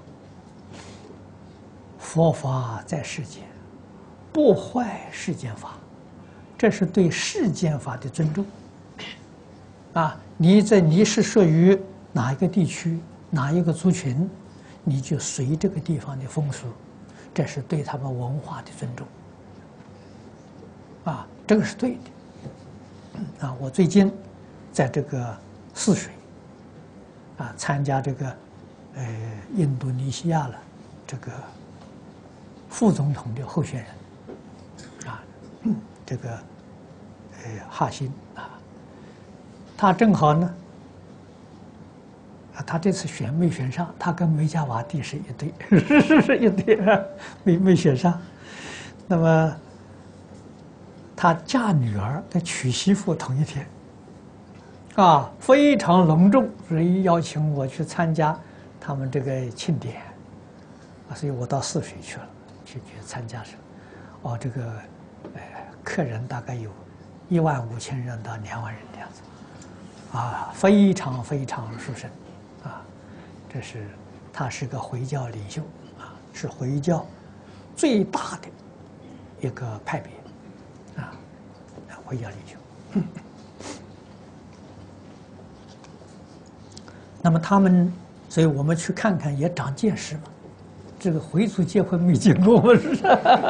佛法在世间，不坏世间法，这是对世间法的尊重啊。你是属于哪一个地区、哪一个族群，你就随这个地方的风俗，这是对他们文化的尊重啊，这个是对的啊。我最近在这个泗水啊参加这个印度尼西亚了这个副总统的候选人啊，这个哈辛啊，他正好呢啊，他这次选没选上，他跟梅加瓦蒂是一对，是一对，没选上。那么他嫁女儿跟娶媳妇同一天，啊，非常隆重，所以邀请我去参加他们这个庆典，啊，所以我到泗水去了，去参加去了。哦，这个客人大概有15000人到2万人这样子，啊，非常非常殊胜，啊，这是他是个回教领袖，啊，是回教最大的一个派别，啊，回教领袖。那么他们，所以我们去看看也长见识嘛。这个回族结婚没见过，我是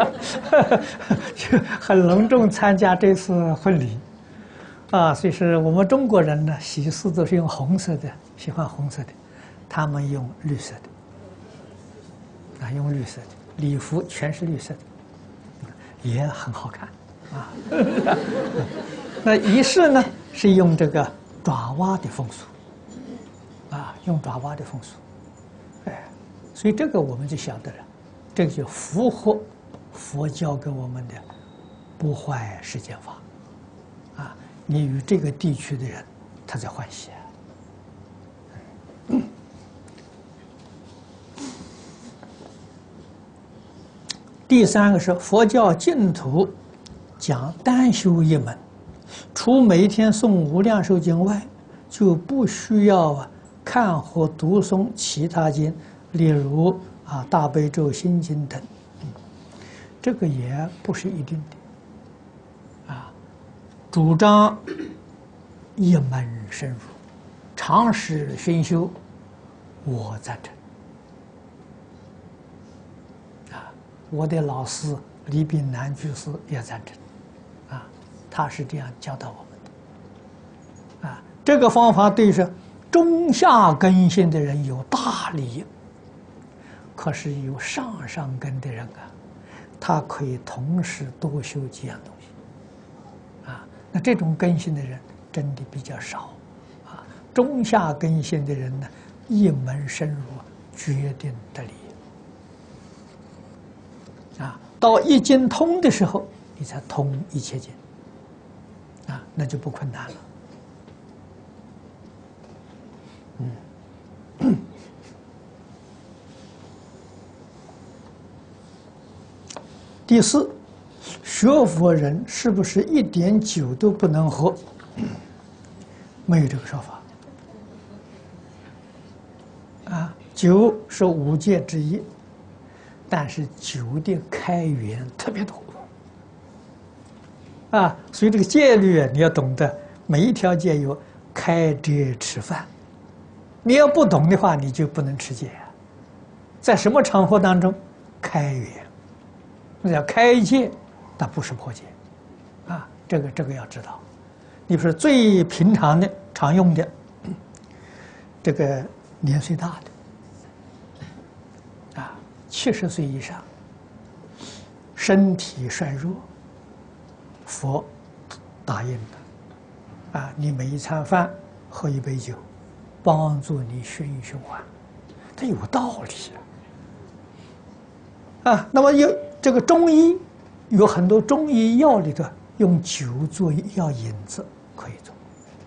很隆重参加这次婚礼，啊，所以是我们中国人呢，喜事都是用红色的，喜欢红色的，他们用绿色的，啊，用绿色的礼服全是绿色的，也很好看，啊。那仪式呢是用这个爪哇的风俗。啊，用爪哇的风俗，哎，所以这个我们就晓得了，这个就符合佛教给我们的不坏世间法，啊，你与这个地区的人，他在欢喜。第三个是佛教净土讲单修一门，除每天诵无量寿经外，就不需要看或读诵其他经，例如大悲咒、心经等，这个也不是一定的，啊，主张一门深入，长时熏修，我赞成。啊，我的老师李炳南居士也赞成，啊，他是这样教导我们的，啊，这个方法对是中下根性的人有大利益，可是有上根的人啊，他可以同时多修几样东西，啊，那这种根性的人真的比较少，啊，中下根性的人呢，一门深入，决定得利益，啊，到一经通的时候，你才通一切经，啊，那就不困难了。第四，学佛人是不是一点酒都不能喝？没有这个说法。啊，酒是5戒之一，但是酒的开源特别多。啊，所以这个戒律你要懂得，每一条戒有开遮吃饭。你要不懂的话，你就不能持戒。在什么场合当中开源？那叫开戒，但不是破戒，啊，这个要知道。你说最平常的、常用的，这个年岁大的，啊，70岁以上，身体衰弱，佛答应的，啊，你每一餐饭喝一杯酒，帮助你血液循环，它有道理啊。那么有这个中医有很多中医药里头用酒做药引子可以做，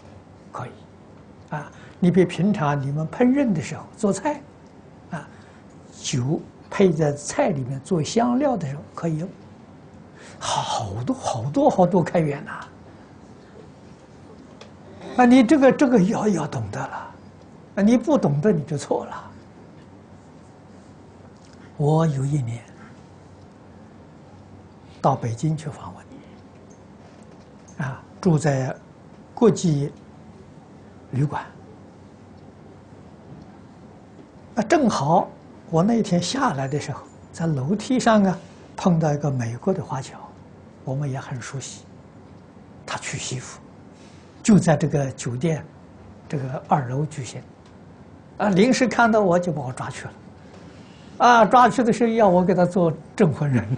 你比平常你们烹饪的时候做菜，啊，酒配在菜里面做香料的时候可以用，好多开源呐！啊，你这个要懂得了，啊，你不懂得你就错了。我有一年到北京去访问，啊，住在国际旅馆，啊，正好我那天下来的时候，在楼梯上啊碰到一个美国的华侨，我们也很熟悉，他娶媳妇，就在这个酒店这个2楼举行，啊，临时看到我就把我抓去了。啊，抓去的时候要我给他做证婚人，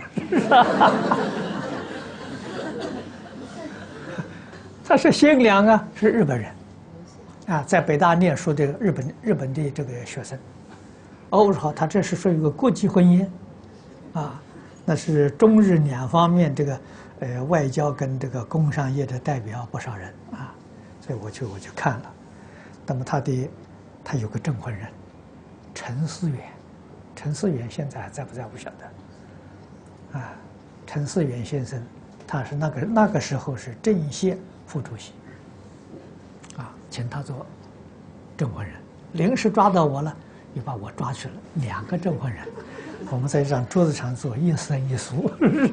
他是新娘啊，是日本人，啊，在北大念书的日本的这个学生。哦，我说好，他这是属于一个国际婚姻，啊，那是中日两方面这个外交跟这个工商业的代表不少人啊，所以我就看了，那么他有个证婚人，陈思远。陈思远现在还在不在不晓得，啊，陈思远先生，他是那个时候是政协副主席，啊，请他做证婚人，临时抓到我了，又把我抓去了，2个证婚人，我们在这张桌子上做一生一俗，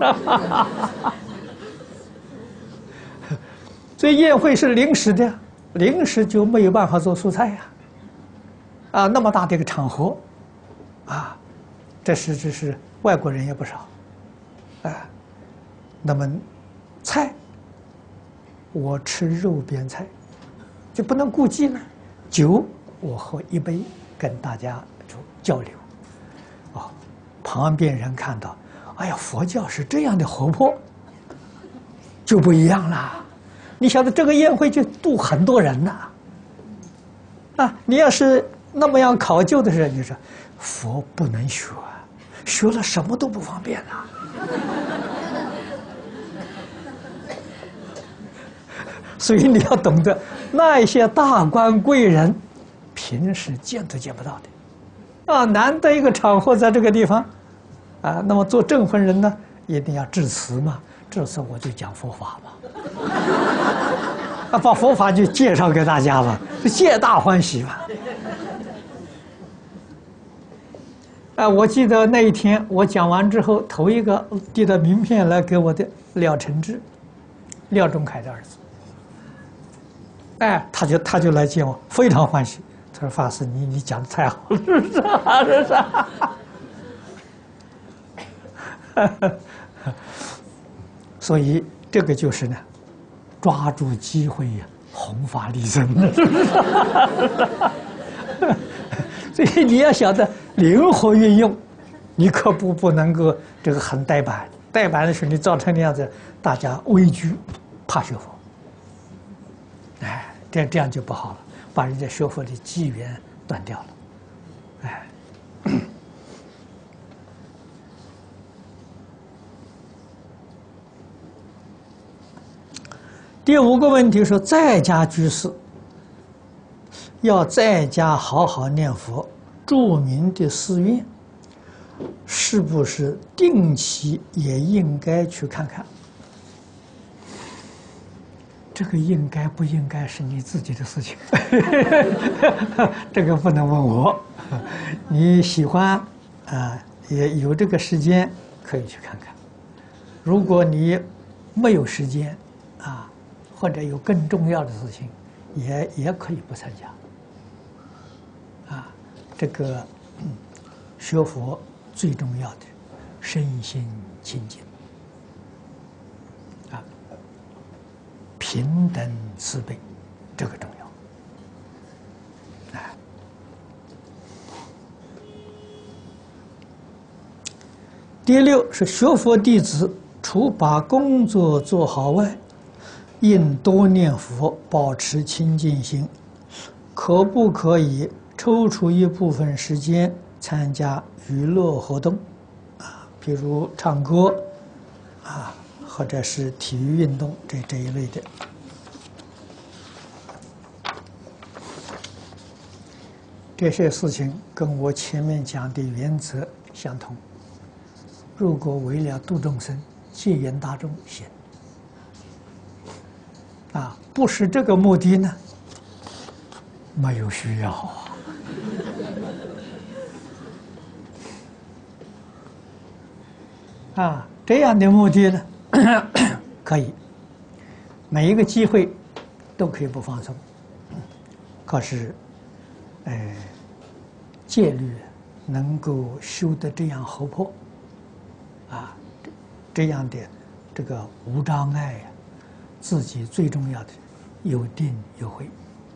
所以宴会是临时的，临时就没有办法做素菜呀，啊，那么大的一个场合。啊，这是外国人也不少，啊，那么菜，我吃肉边菜，就不能顾忌呢。酒我喝1杯，跟大家交流。哦，旁边人看到，哎呀，佛教是这样的活泼，就不一样啦。你晓得这个宴会就度很多人呐，啊，你要是那么样考究的人，就说。佛不能学，学了什么都不方便啊！所以你要懂得，那一些大官贵人，平时见都见不到的，啊，难得一个场合在这个地方，啊，那么做证婚人呢，一定要致辞嘛，致辞我就讲佛法嘛，啊，把佛法就介绍给大家了，皆大欢喜嘛。啊，我记得那一天我讲完之后，头一个递的名片来给我的廖承志，廖仲恺的儿子。哎，他就来见我，非常欢喜。他说：“法师，你讲的太好了，是不是？是不是？”所以这个就是呢，抓住机会呀，弘法利生，是不是？所以你要晓得灵活运用，你可不能够这个很呆板。呆板的时候，你造成那样子，大家畏惧，怕学佛。哎，这样就不好了，把人家学佛的机缘断掉了。哎，第5个问题说，在家居士。要在家好好念佛，著名的寺院，是不是定期也应该去看看？这个应该不应该是你自己的事情，这个不能问我。你喜欢啊，也有这个时间可以去看看。如果你没有时间啊，或者有更重要的事情，也可以不参加。啊，这个学佛最重要的身心清净啊，平等慈悲，这个重要。哎，第6是学佛弟子，除把工作做好外，应多念佛，保持清净心。可不可以抽出一部分时间参加娱乐活动，啊，比如唱歌，啊，或者是体育运动这一类的？ 这些事情跟我前面讲的原则相同。如果为了度众生、戒引大众，行。不是这个目的呢，没有需要这样的目的呢，可以，每一个机会都可以不放松。可是，戒律能够修得这样活泼，这样的这个无障碍自己最重要的有定有慧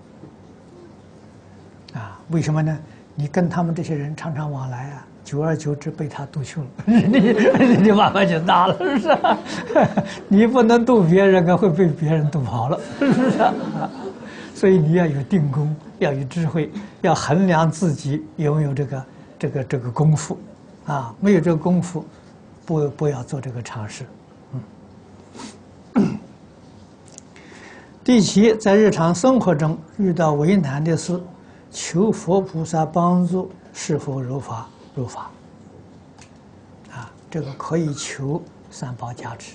为什么呢？你跟他们这些人常常往来久而久之被他度去了，你麻烦就大了，是不是？你不能度别人会被别人度跑了，是不是？所以你要有定功，要有智慧，要衡量自己有没有这个功夫没有这个功夫，不要做这个尝试。第七，在日常生活中遇到为难的事，求佛菩萨帮助，是否如法？如法。这个可以求三宝加持。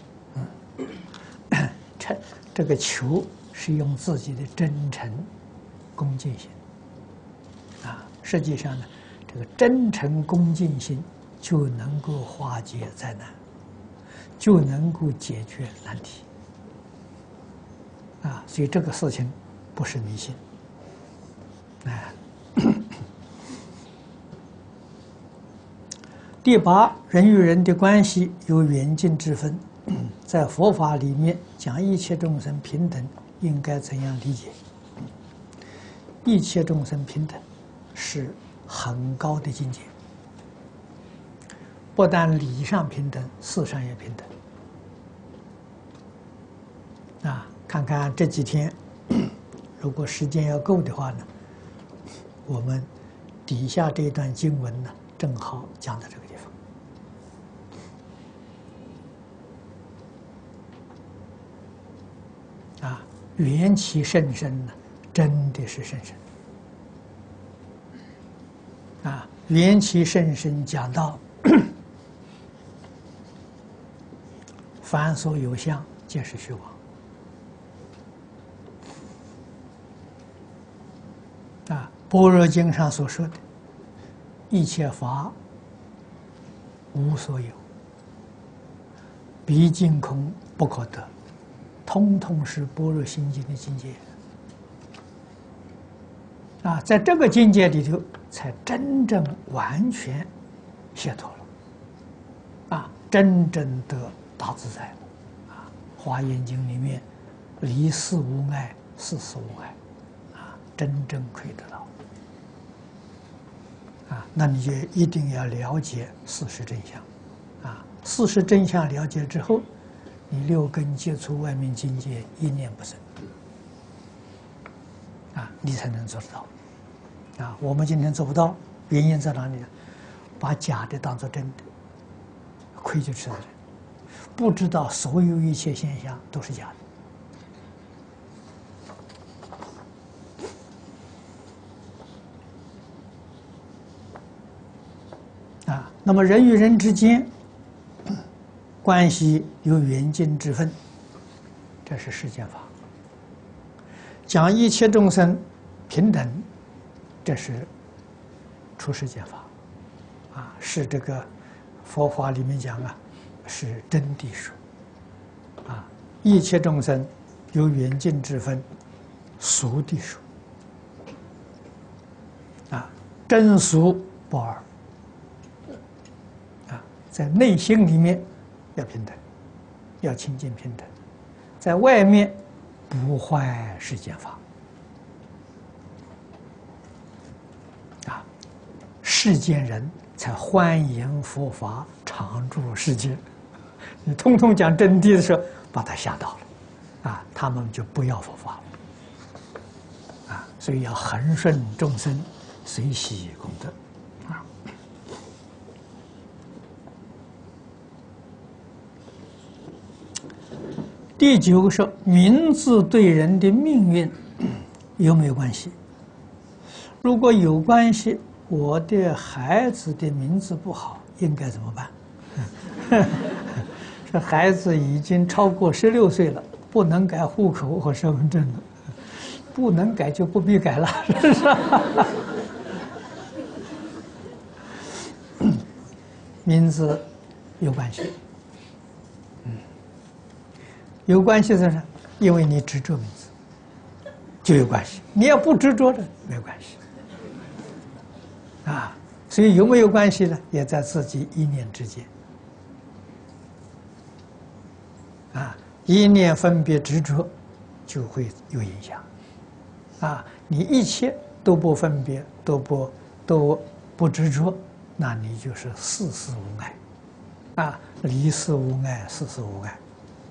这个求是用自己的真诚、恭敬心。实际上呢，这个真诚恭敬心就能够化解灾难，就能够解决难题。所以这个事情不是迷信。第八，人与人的关系有远近之分，在佛法里面讲一切众生平等，应该怎样理解？一切众生平等是很高的境界，不但理上平等，事上也平等。看看这几天，如果时间要够的话呢，我们底下这段经文呢，正好讲到这个地方。缘起甚深呢，真的是甚深。缘起甚深讲到，凡所有相，皆是虚妄。般若经上所说的一切法无所有，毕竟空不可得，通通是般若心经的境界。在这个境界里头，才真正完全解脱了，真正得大自在了。华严经里面，离事无碍，事事无碍，真正可以得到。那你就一定要了解事实真相。事实真相了解之后，你六根接触外面境界一念不生。你才能做得到。我们今天做不到，原因在哪里呢？把假的当作真的，亏就吃的人，不知道所有一切现象都是假的。那么人与人之间关系有远近之分，这是世间法。讲一切众生平等，这是出世间法，是这个佛法里面讲是真谛说。一切众生有远近之分，俗谛说。真俗不二。在内心里面要平等，要亲近平等；在外面不坏世间法。世间人才欢迎佛法常住世间。你通通讲真谛的时候，把他吓到了，他们就不要佛法了。所以要恒顺众生，随喜功德。第九个是名字对人的命运有没有关系？ 如果有关系，我的孩子的名字不好，应该怎么办？这孩子已经超过16岁了，不能改户口和身份证了，不能改就不必改了，是不是？名字有关系，有关系的是，因为你执着名字就有关系，你要不执着的没有关系。啊，所以有没有关系呢？也在自己一念之间。啊，一念分别执着，就会有影响。啊，你一切都不分别，都不执着，那你就是事事无碍。啊，离事无碍，事事无碍。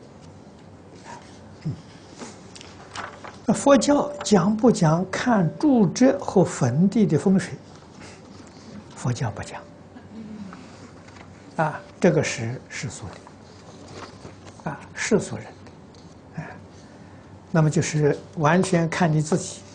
佛教讲不讲看住宅和坟地的风水？佛教不讲，啊，这个是世俗的，啊，世俗人的，哎，那么就是完全看你自己，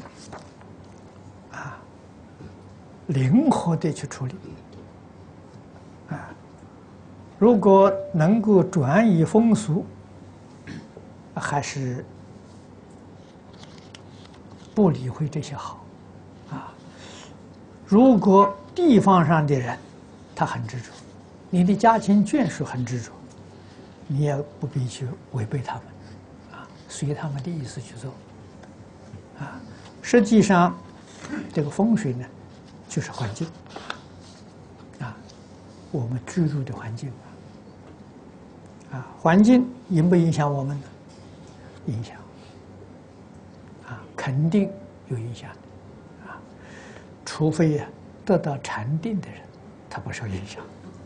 啊，灵活的去处理，啊，如果能够转移风俗，还是不理会这些好，啊，如果地方上的人，他很执着，你的家亲眷属很执着，你也不必去违背他们，啊，随他们的意思去做，啊，实际上，这个风水呢，就是环境，啊，我们居住的环境，啊，环境影不影响我们呢？影响，啊，肯定有影响的，啊，除非呀。得到禅定的人，他不受影响。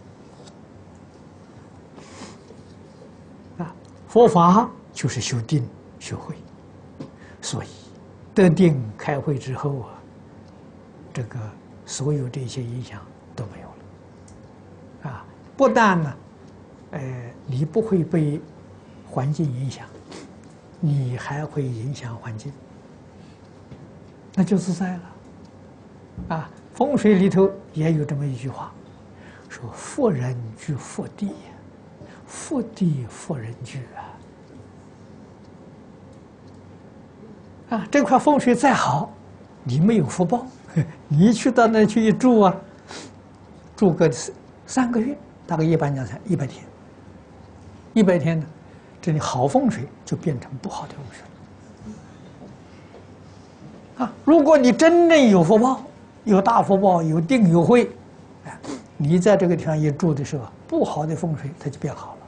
啊，佛法就是修定、修慧，所以得定开慧之后啊，这个所有这些影响都没有了。啊，不但呢，你不会被环境影响，你还会影响环境，那就自在了。啊。风水里头也有这么一句话，说“福人居福地，福地福人居”啊，这块风水再好，你没有福报，你去到那去一住啊，住个3个月，大概一般讲100天，100天呢，这里好风水就变成不好的风水啊。如果你真正有福报，有大福报，有定有慧，哎，你在这个地方一住的时候，不好的风水它就变好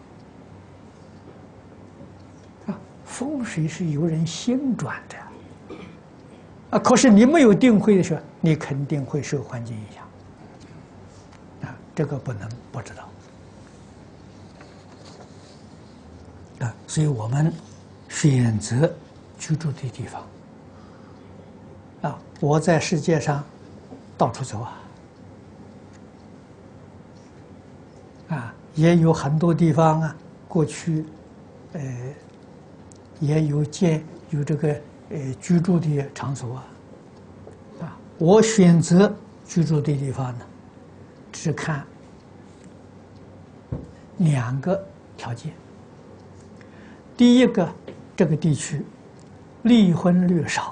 了。啊，风水是由人心转的，啊，可是你没有定慧的时候，你肯定会受环境影响。啊，这个不能不知道。啊，所以我们选择居住的地方。啊，我在世界上。到处走啊，也有很多地方啊，过去，也有这个居住的场所啊，我选择居住的地方呢，只看2个条件。第一个，这个地区离婚率少。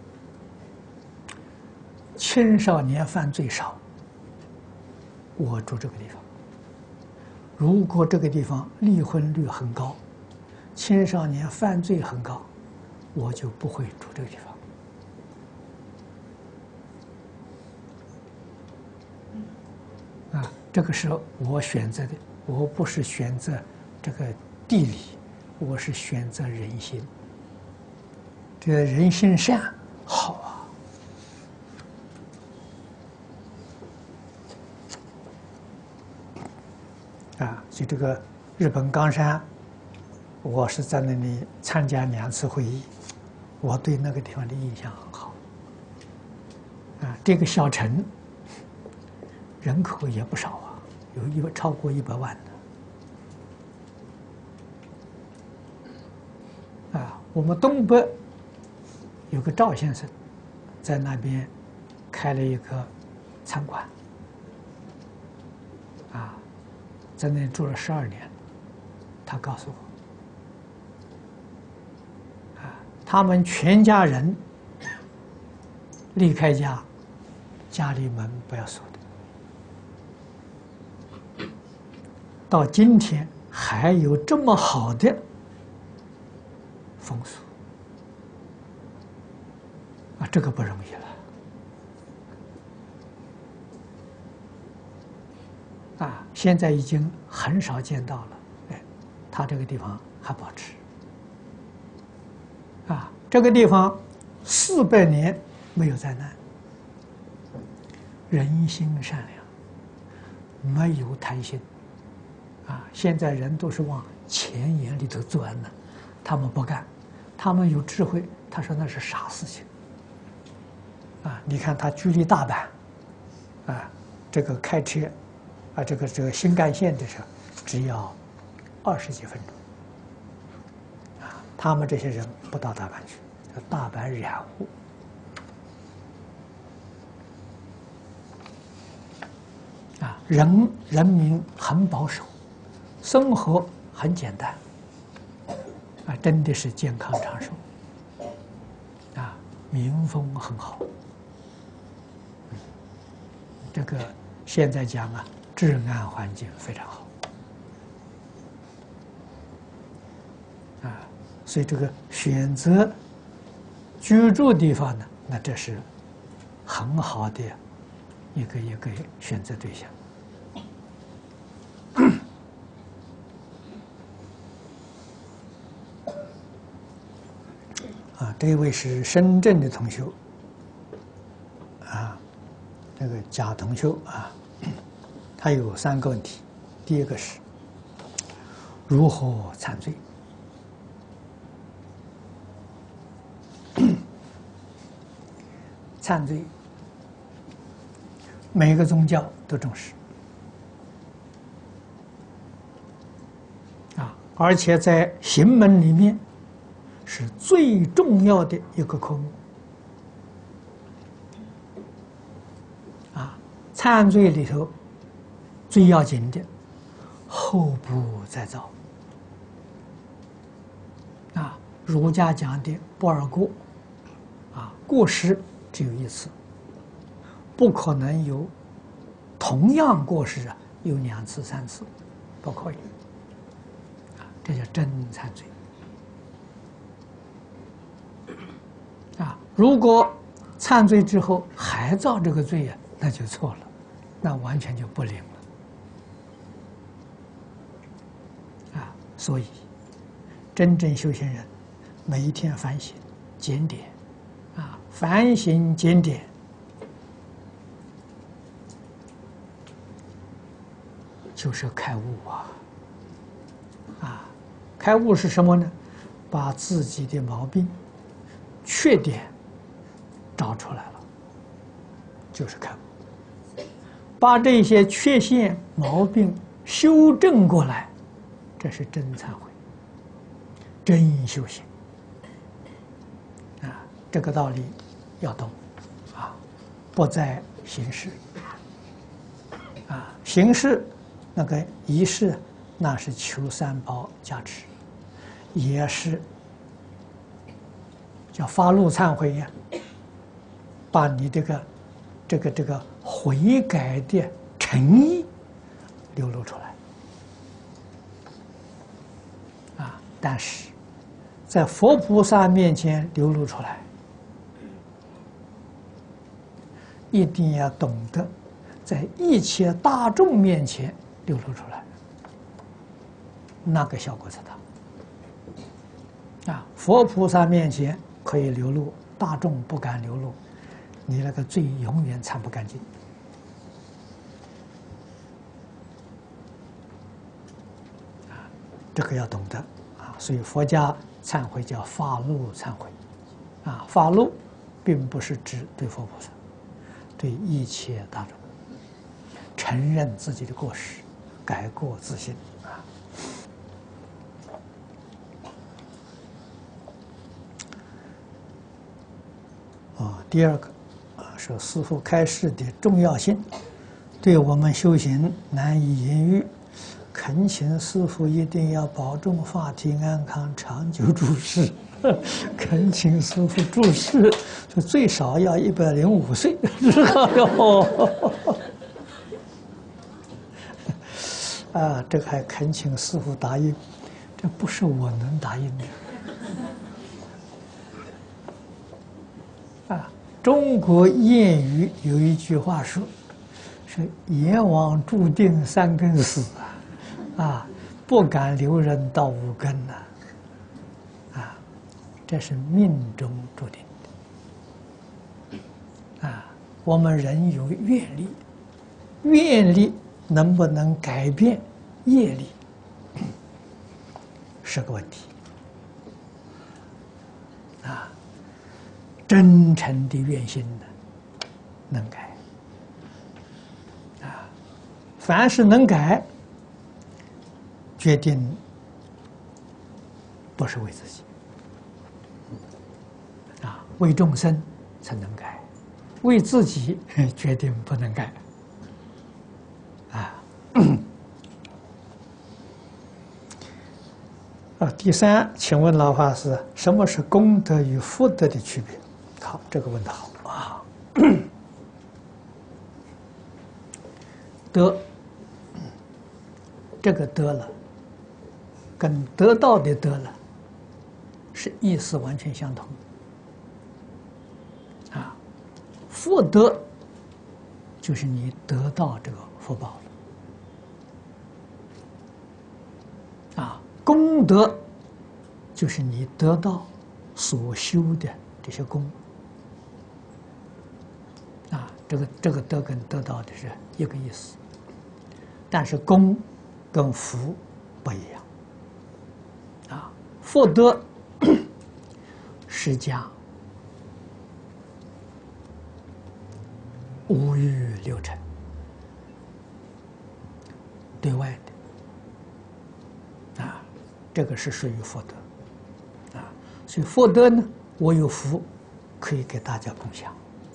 青少年犯罪少，我住这个地方。如果这个地方离婚率很高，青少年犯罪很高，我就不会住这个地方。啊，这个是我选择的，我不是选择这个地理，我是选择人心。这个人心善好啊。啊，就这个日本冈山，我是在那里参加2次会议，我对那个地方的印象很好。啊，这个小城人口也不少啊，有超过100万的。啊，我们东北有个赵先生，在那边开了一个餐馆，啊，在那里住了12年。他告诉我，啊，他们全家人离开家，家里门不要锁的，到今天还有这么好的风俗，啊，这个不容易了。啊，现在已经很少见到了。哎，他这个地方还保持。啊，这个地方400年没有灾难，人心善良，没有贪心。啊，现在人都是往钱眼里头钻呢，他们不干，他们有智慧。他说那是傻事情。啊，你看他距离大阪，啊，这个开车，啊，这个新干线的时候，只要20几分钟。啊，他们这些人不到大阪去，大阪染污。啊，人民很保守，生活很简单。啊，真的是健康长寿。啊，民风很好。这个现在讲啊，治安环境非常好。啊，所以这个选择居住地方呢，那这是很好的一个选择对象。啊，这一位是深圳的同学，啊，这个贾同学啊，他有3个问题。第一个是如何忏罪？忏罪，每个宗教都重视。啊，而且在行门里面是最重要的一个科目。啊，忏罪里头最要紧的后不再造。啊，儒家讲的不二过，啊，过失只有一次，不可能有同样过失啊有2次、3次，不可以。啊，这叫真忏罪。啊，如果忏罪之后还造这个罪呀，那就错了，那完全就不灵了。啊，所以真正修行人每一天反省检点，啊，反省检点，就是开悟啊！啊，开悟是什么呢？把自己的毛病、缺点找出来了，就是开悟。把这些缺陷、毛病修正过来，这是真忏悔、真修行。啊，这个道理要懂，啊，不在形式。啊，形式那个仪式，那是求3宝加持，也是叫发露忏悔呀，把你这个悔改的诚意流露出来。啊，但是在佛菩萨面前流露出来，一定要懂得在一切大众面前流露出来，那个效果才大。啊，佛菩萨面前可以流露，大众不敢流露，你那个罪永远忏不干净。啊，这个要懂得啊，所以佛家忏悔叫发露忏悔。啊，发露并不是指对佛菩萨，对一切大众，承认自己的过失，改过自新。第二个啊， 说师父开示的重要性，对我们修行难以言喻。恳请师父一定要保重法体安康，长久住世。恳请师父住世，就最少要105岁，知道哟。啊，这个还恳请师父答应，这不是我能答应的。啊，中国谚语有一句话说：“是阎王注定3更死啊，不敢留人到5更呐。”啊，这是命中注定的。啊，我们人有愿力，愿力能不能改变业力，是个问题。啊，真诚的愿心呢，能改。啊，凡是能改，决定不是为自己。啊，为众生才能改，为自己决定不能改。第3，请问老法师，什么是功德与福德的区别？好，这个问得好啊。德，这个得了，跟得到的得了，是意思完全相同。啊，福德就是你得到这个福报了。啊，功德就是你得到所修的这些功。啊，这个得跟得到的是一个意思，但是功跟福不一样。啊，福德是讲5欲6尘，对外的。啊，这个是属于福德。啊，所以福德呢，我有福可以给大家共享。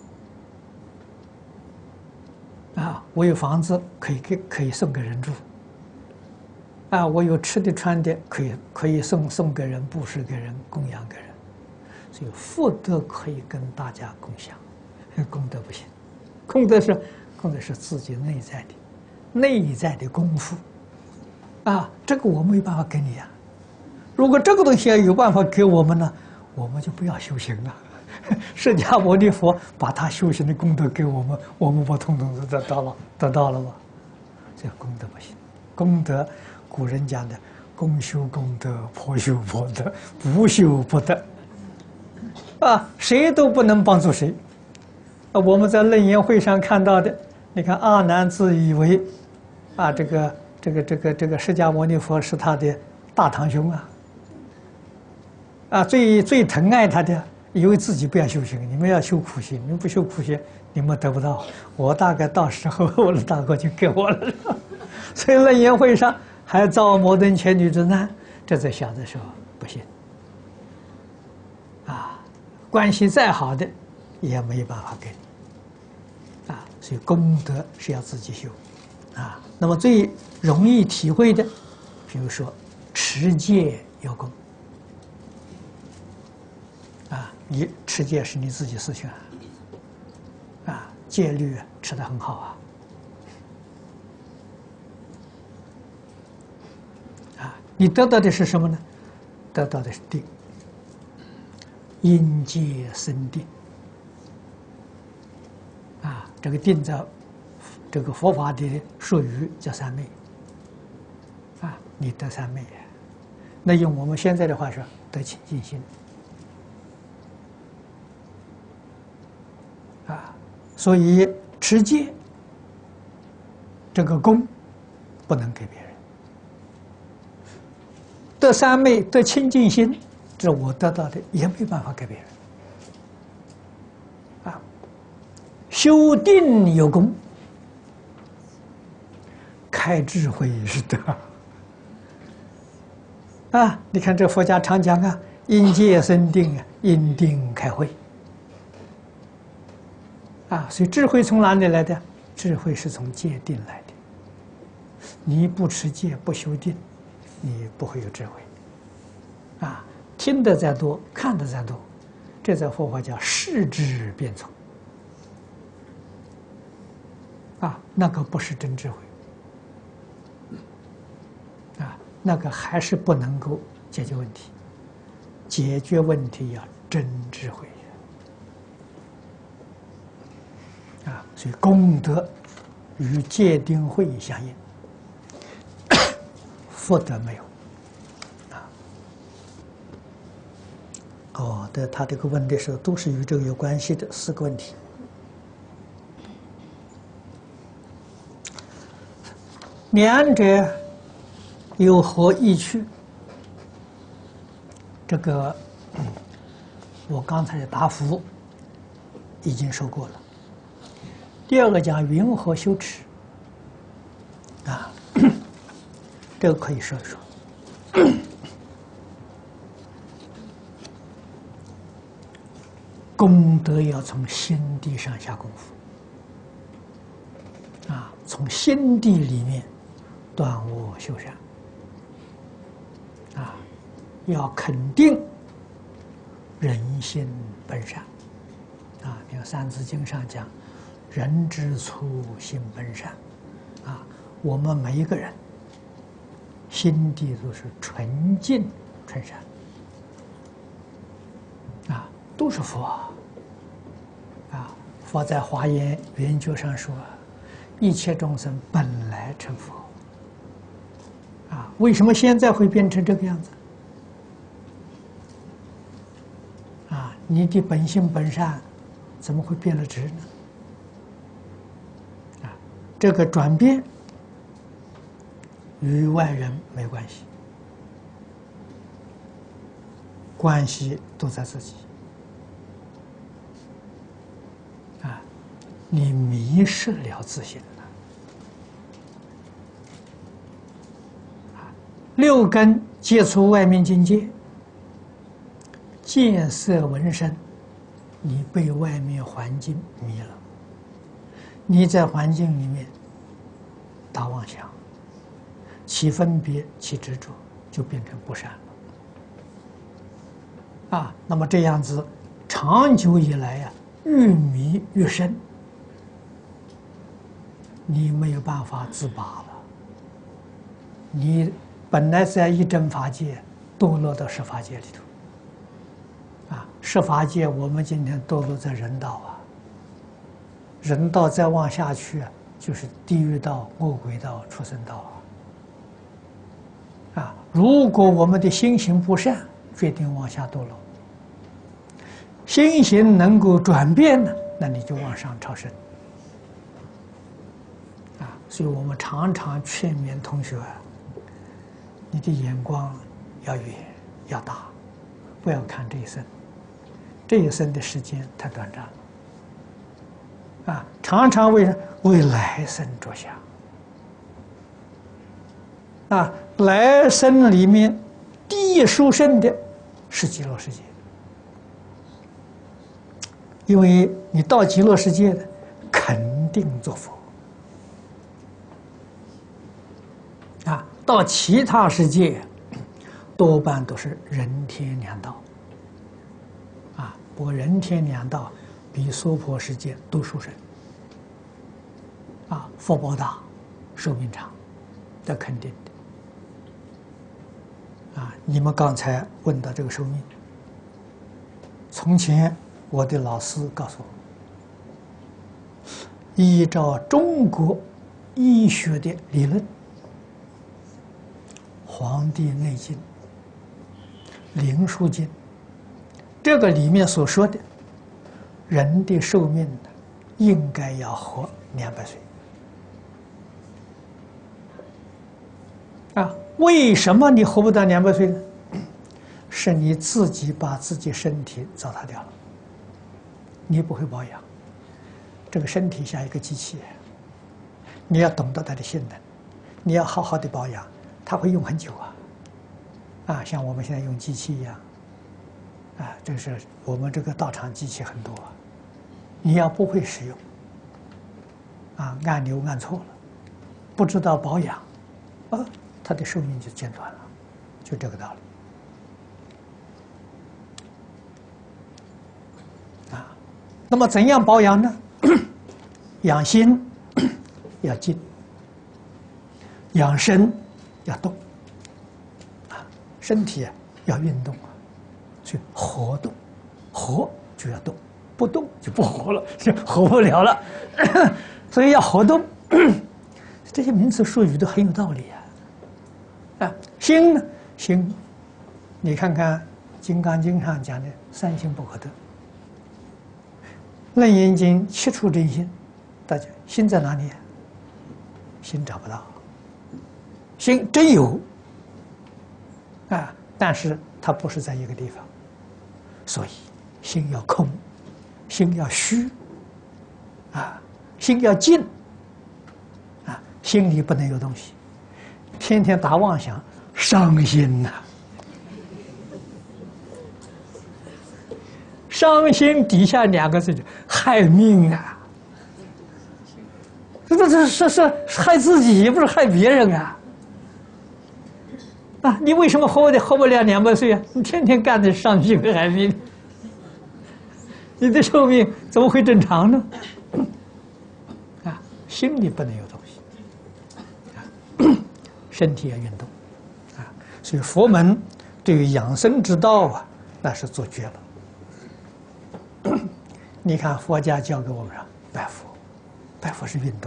啊，我有房子可以送给人住。啊，我有吃的穿的可以送给人，布施给人，供养给人。所以福德可以跟大家共享，功德不行。功德是自己内在的功夫。啊，这个我没有办法给你呀。如果这个东西要有办法给我们呢，我们就不要修行了。释迦牟尼佛把他修行的功德给我们，我们不统统都得到了吗？这功德不行。功德，古人讲的“公修功德，婆修婆德，不修不得”。啊，谁都不能帮助谁。啊，我们在楞严会上看到的，你看阿难自以为，啊，这个释迦牟尼佛是他的大堂兄啊。啊，最疼爱他的。以为自己不要修行，你们要修苦行，你们不修苦行，你们得不到。我大概到时候我的大哥就给我了。所以楞严会上还造摩登伽女之难，这在小的时候不行。啊，关系再好的也没有办法给你。啊，所以功德是要自己修。啊，那么最容易体会的，比如说持戒有功。啊，你持戒是你自己事情啊，戒律持得很好啊，你得到的是什么呢？得到的是定，因戒生定。啊，这个定在这个佛法的术语叫三昧。啊，你得三昧，那用我们现在的话说，得清净心。啊，所以持戒这个功不能给别人。得三昧、得清净心，这我得到的也没办法给别人。啊，修定有功，开智慧是德。啊，你看这佛家常讲啊，因戒生定啊，因定开慧。 所以智慧从哪里来的？智慧是从戒定来的。你不持戒不修定，你不会有智慧。听得再多，看得再多，这在佛法叫视之变从。那个不是真智慧。那个还是不能够解决问题。解决问题要真智慧。所以功德与戒定慧相应，福德没有。他这个问的时候都是与这个有关系的4个问题。两者有何异趣？这个我刚才的答复已经说过了。第二个讲云何修持，这个可以说一说。功德要从心地上下功夫，从心地里面断恶修善，要肯定人心本善，比如《三字经》上讲，人之初，性本善，我们每一个人心地都是纯净纯善，都是佛。佛在《华严圆觉》上说，一切众生本来成佛。为什么现在会变成这个样子？你的本性本善怎么会变了质呢？这个转变与外人没关系，关系都在自己。你迷失了自信了。6根接触外面境界，见色闻声，你被外面环境迷了，你在环境里面打妄想，起分别，起执着，就变成不善了。那么这样子长久以来越迷越深，你没有办法自拔了。你本来在一真法界，堕落到十法界里头。十法界我们今天堕落在人道人道再往下去就是地狱道、恶鬼道、畜生道如果我们的心行不善，决定往下堕落。心行能够转变呢，那你就往上超升。所以我们常常劝勉同学，你的眼光要远要大，不要看这一生，这一生的时间太短暂了。常常为来生着想。来生里面第一殊胜的是极乐世界，因为你到极乐世界的肯定做佛。到其他世界多半都是人天两道。不过人天两道比娑婆世界都殊胜。福报大，寿命长，这肯定的。你们刚才问到这个寿命，从前我的老师告诉我，依照中国医学的理论，《黄帝内经》《灵枢经》这个里面所说的，人的寿命应该要活200岁。为什么你活不到200岁呢？是你自己把自己身体糟蹋掉了，你不会保养。这个身体像一个机器，你要懂得它的性能，你要好好的保养，它会用很久像我们现在用机器一样。这是我们这个道场机器很多你要不会使用，按钮按错了，不知道保养，它的寿命就减短了，就这个道理。那么怎样保养呢？养心要静，养身要动，身体要运动去活动，活就要动，不动就不活了，就活不了了。所以要活动，这些名词术语都很有道理心呢？心，你看看《金刚经》上讲的三心不可得，《楞严经》七处真心，大家心在哪里？心找不到，心真有，但是它不是在一个地方，所以心要空，心要虚，心要静，心里不能有东西，天天打妄想，伤心呐！伤心底下两个字就害命啊！这是害自己，不是害别人你为什么活不了200岁啊？你天天干的伤心害命，你的寿命怎么会正常呢？心里不能有东西，身体要运动，所以佛门对于养生之道那是做绝了。你看佛家教给我们拜佛，拜佛是运动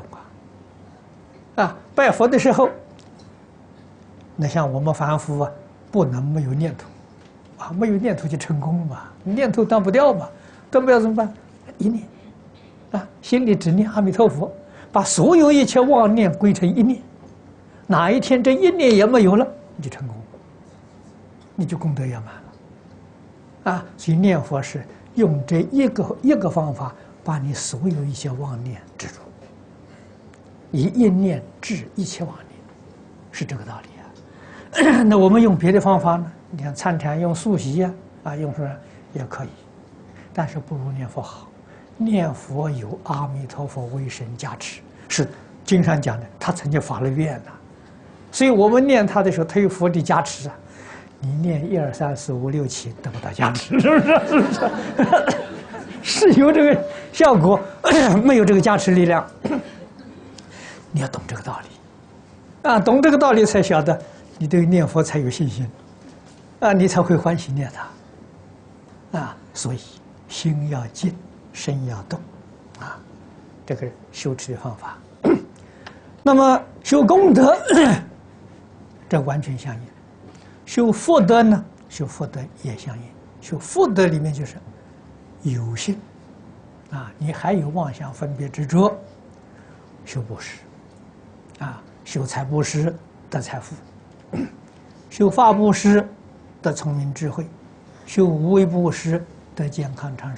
拜佛的时候，那像我们凡夫不能没有念头，没有念头就成功了嘛，念头断不掉嘛，断不掉怎么办？一念，心里只念阿弥陀佛，把所有一切妄念归成一念，哪一天这一念也没有了，你就成功，你就功德圆满了，所以念佛是用这一个方法，把你所有一些妄念止住，以一念治一切妄念，是这个道理那我们用别的方法呢？你看参禅用素习用什么也可以，但是不如念佛好。念佛有阿弥陀佛威神加持，是经上讲的，他曾经发了愿所以我们念他的时候，他有佛的加持你念1、2、3、4、5、6、7得不到加持，是不是？是不是？是有这个效果，没有这个加持力量。你要懂这个道理懂这个道理才晓得你对念佛才有信心你才会欢喜念它所以心要静，身要动这个修持的方法。那么修功德这完全相应，修福德呢，修福德也相应。修福德里面就是有心你还有妄想分别执着，修布施修财布施得财富，修法布施得聪明智慧，修无为布施得健康长寿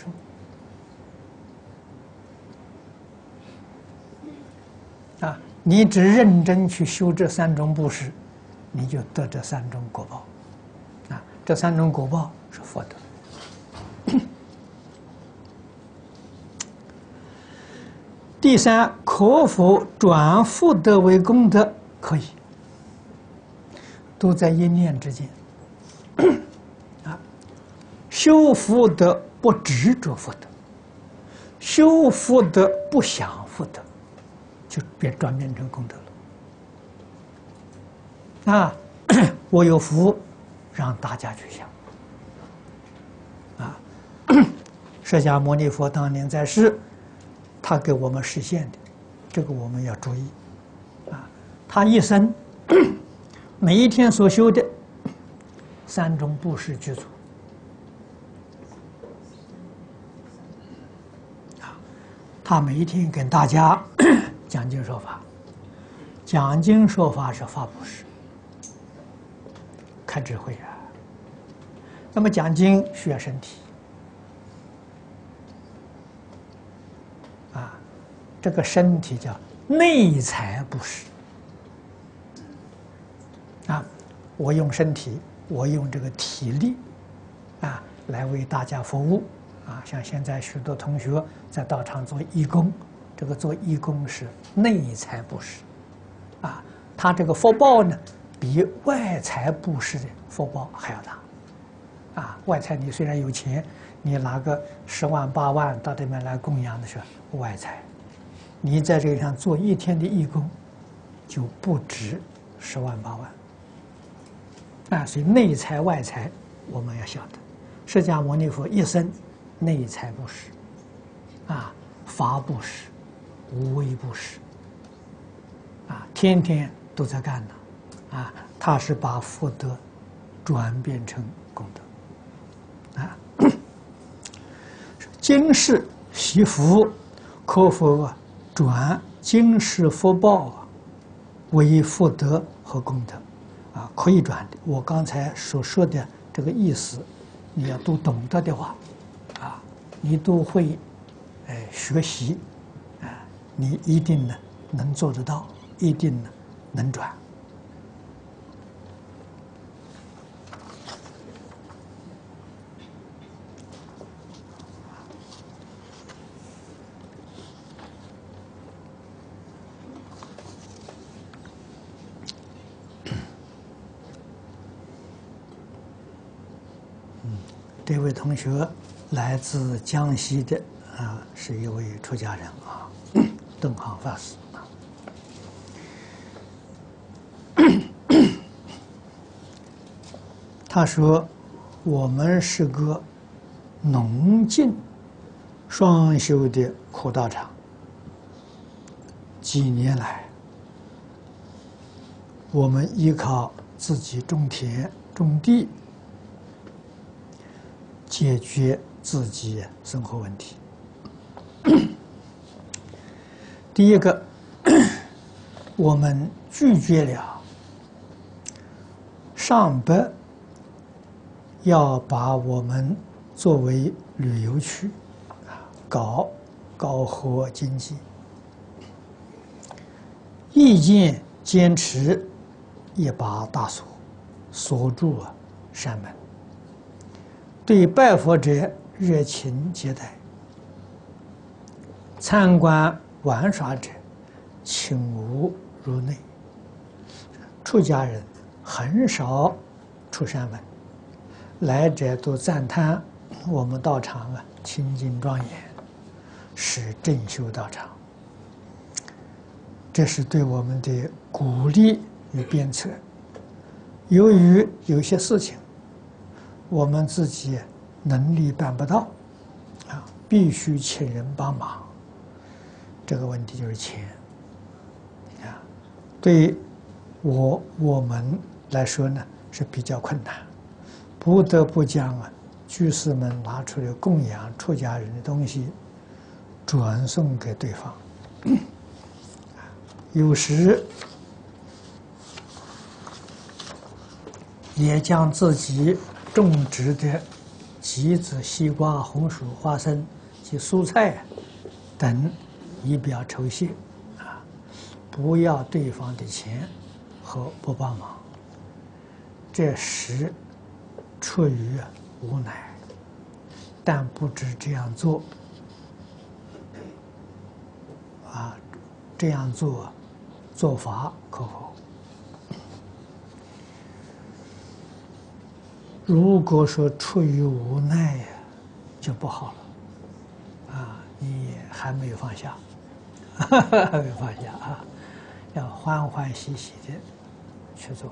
你只认真去修这3种布施，你就得这3种果报这3种果报是福德。第3，可否转福德为功德？可以，都在一念之间修福德不执着福德，修福德不想福德，就转变成功德了我有福，让大家去想释迦牟尼佛当年在世，他给我们实现的，这个我们要注意他一生每一天所修的3种布施具足他每一天跟大家讲经说法，讲经说法是法布施，开智慧那么讲经需要身体这个身体叫内财布施我用身体，我用这个体力来为大家服务， 像现在许多同学在道场做义工，这个做义工是内财布施，他这个福报呢，比外财布施的福报还要大，外财你虽然有钱，你拿个10万8万到这边来供养的是外财，你在这个上做1天的义工，就不止10万8万，所以内财外财我们要晓得，释迦牟尼佛一生内财布施，法布施、无为布施，天天都在干呢，他是把福德转变成功德，今世习福，可否转今世福报为福德和功德？可以转的。我刚才所说的这个意思，你要都懂得的话，你都会学习，你一定呢能做得到，一定呢能转。这位同学来自江西的是一位出家人顿航法师他说：“我们是个农净双修的苦道场，几年来，我们依靠自己种田种地，解决自己生活问题。第一个，我们拒绝了上北要把我们作为旅游区，搞高和经济，意见坚持一把大锁，锁住山门，对拜佛者热情接待，参观玩耍者请勿入内。出家人很少出山门，来者都赞叹我们道场清净庄严，是正修道场。这是对我们的鼓励与鞭策。由于有些事情我们自己能力办不到，必须请人帮忙。这个问题就是钱，对我们来说呢是比较困难，不得不将居士们拿出来供养出家人的东西转送给对方。有时也将自己种植的橘子、西瓜、红薯、花生及蔬菜等以表酬谢，不要对方的钱和不帮忙。这时出于无奈，但不知这样做，这样做法可否？如果说出于无奈就不好了，你还没有放下，还没有放下要欢欢喜喜的去做，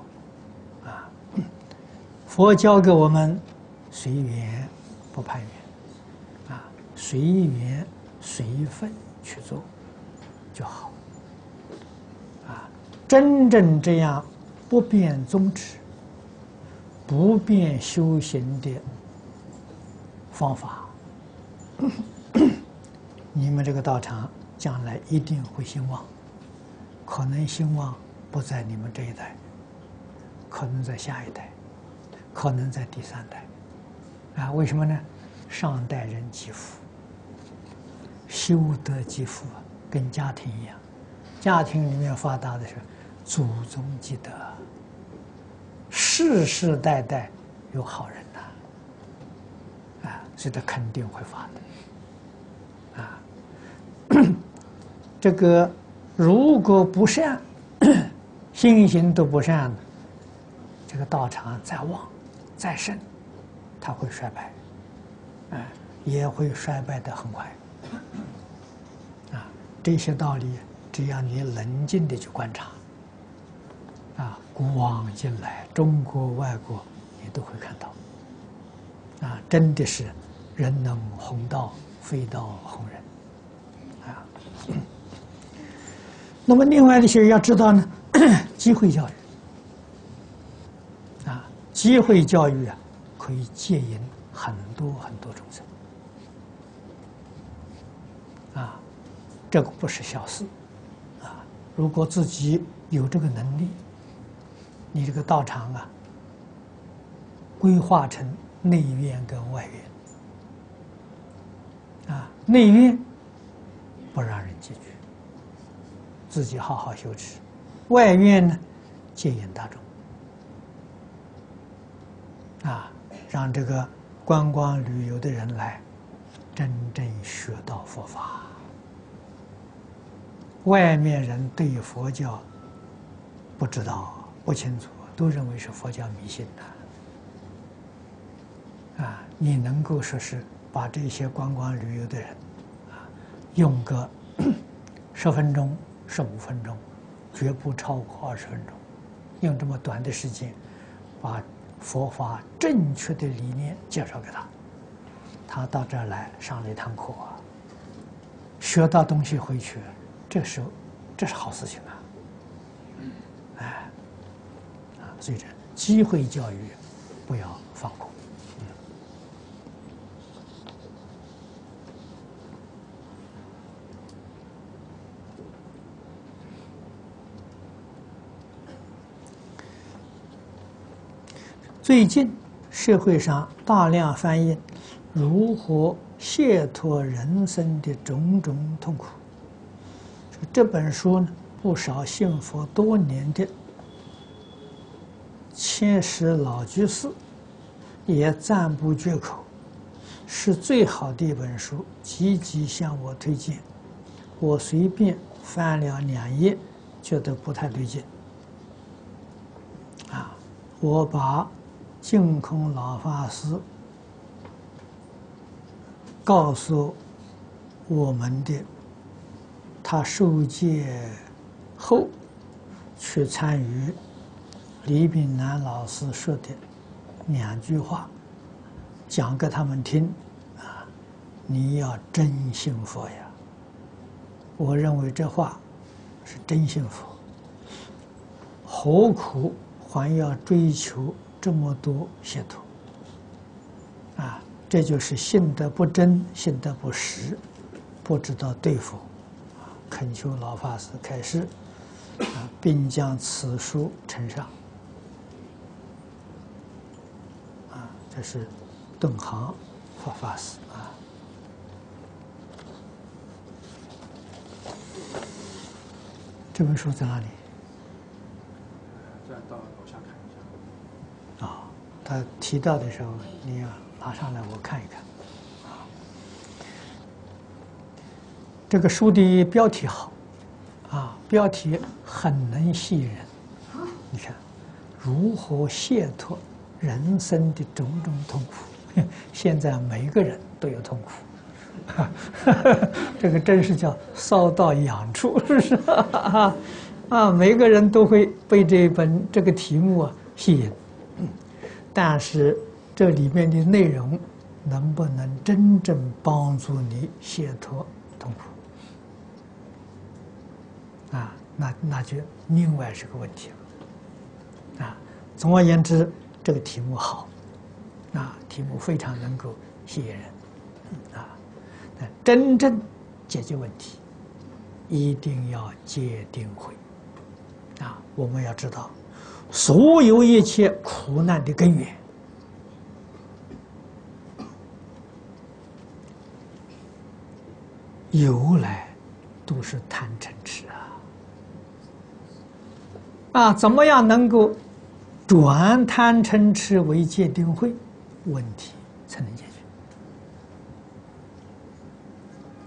佛教给我们随缘不攀缘，随缘随分去做就好，真正这样不变宗旨、不变修行的方法，你们这个道场将来一定会兴旺，可能兴旺不在你们这一代，可能在下一代，可能在第3代，为什么呢？上代人积福，修德积福，跟家庭一样，家庭里面发达的是祖宗积德，世世代代有好人所以他肯定会发的。啊，这个如果不善，心行都不善的，这个道场再旺再盛，它会衰败，也会衰败得很快。啊，这些道理，只要你冷静的去观察，啊，古往今来，中国外国，你都会看到。啊，真的是人能弘道，非道弘人。啊，那么另外的些要知道呢，机会教育。啊，机会教育啊，可以戒引很多很多众生。啊，这个不是小事。啊，如果自己有这个能力，你这个道场啊，规划成内院跟外院。啊，内院不让人进去，自己好好修持；外院呢，戒引大众。啊，让这个观光旅游的人来真正学到佛法。外面人对佛教不知道、不清楚，都认为是佛教迷信的。啊，你能够说是把这些观光旅游的人，啊，用个10分钟、15分钟，绝不超过20分钟，用这么短的时间，把佛法正确的理念介绍给他，他到这儿来上了一堂课，学到东西回去，这时候这是好事情啊！所以这机会教育不要放过。最近社会上大量翻译如何解脱人生的种种痛苦。这本书呢，不少信佛多年的千石老居士也赞不绝口，是最好的一本书，积极向我推荐。我随便翻了2页，觉得不太对劲。我把净空老法师告诉我们的，他受戒后去参与李炳南老师说的2句话，讲给他们听。你要真信佛呀！我认为这话是真信佛，何苦还要追求这么多解脱？这就是信得不真，信得不实，不知道对付。恳求老法师开示，并将此书呈上。这是顿航法师这本书在哪里？ 这样到楼下看一下。 他提到的时候，你要拿上来我看一看。这个书的标题好，标题很能吸引人。你看，如何解脱人生的种种痛苦？现在每个人都有痛苦。这个真是叫烧到痒处，是不是？每个人都会被这个题目吸引。但是这里面的内容能不能真正帮助你解脱痛苦？那就另外是个问题了。总而言之，这个题目好，题目非常能够吸引人。真正解决问题，一定要戒定慧。我们要知道，所有一切苦难的根源，由来都是贪嗔痴怎么样能够转贪嗔痴为戒定慧，问题才能解决。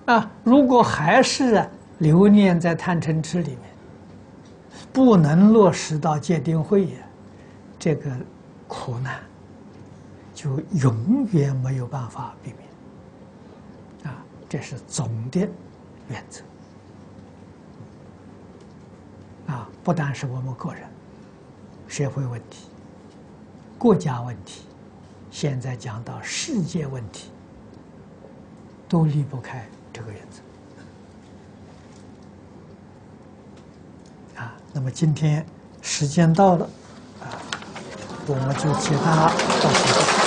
如果还是留念在贪嗔痴里面，不能落实到戒定慧呀，这个苦难就永远没有办法避免。这是总的原则。不单是我们个人，社会问题、国家问题，现在讲到世界问题，都离不开这个原则。那么今天时间到了，我们就解答到此。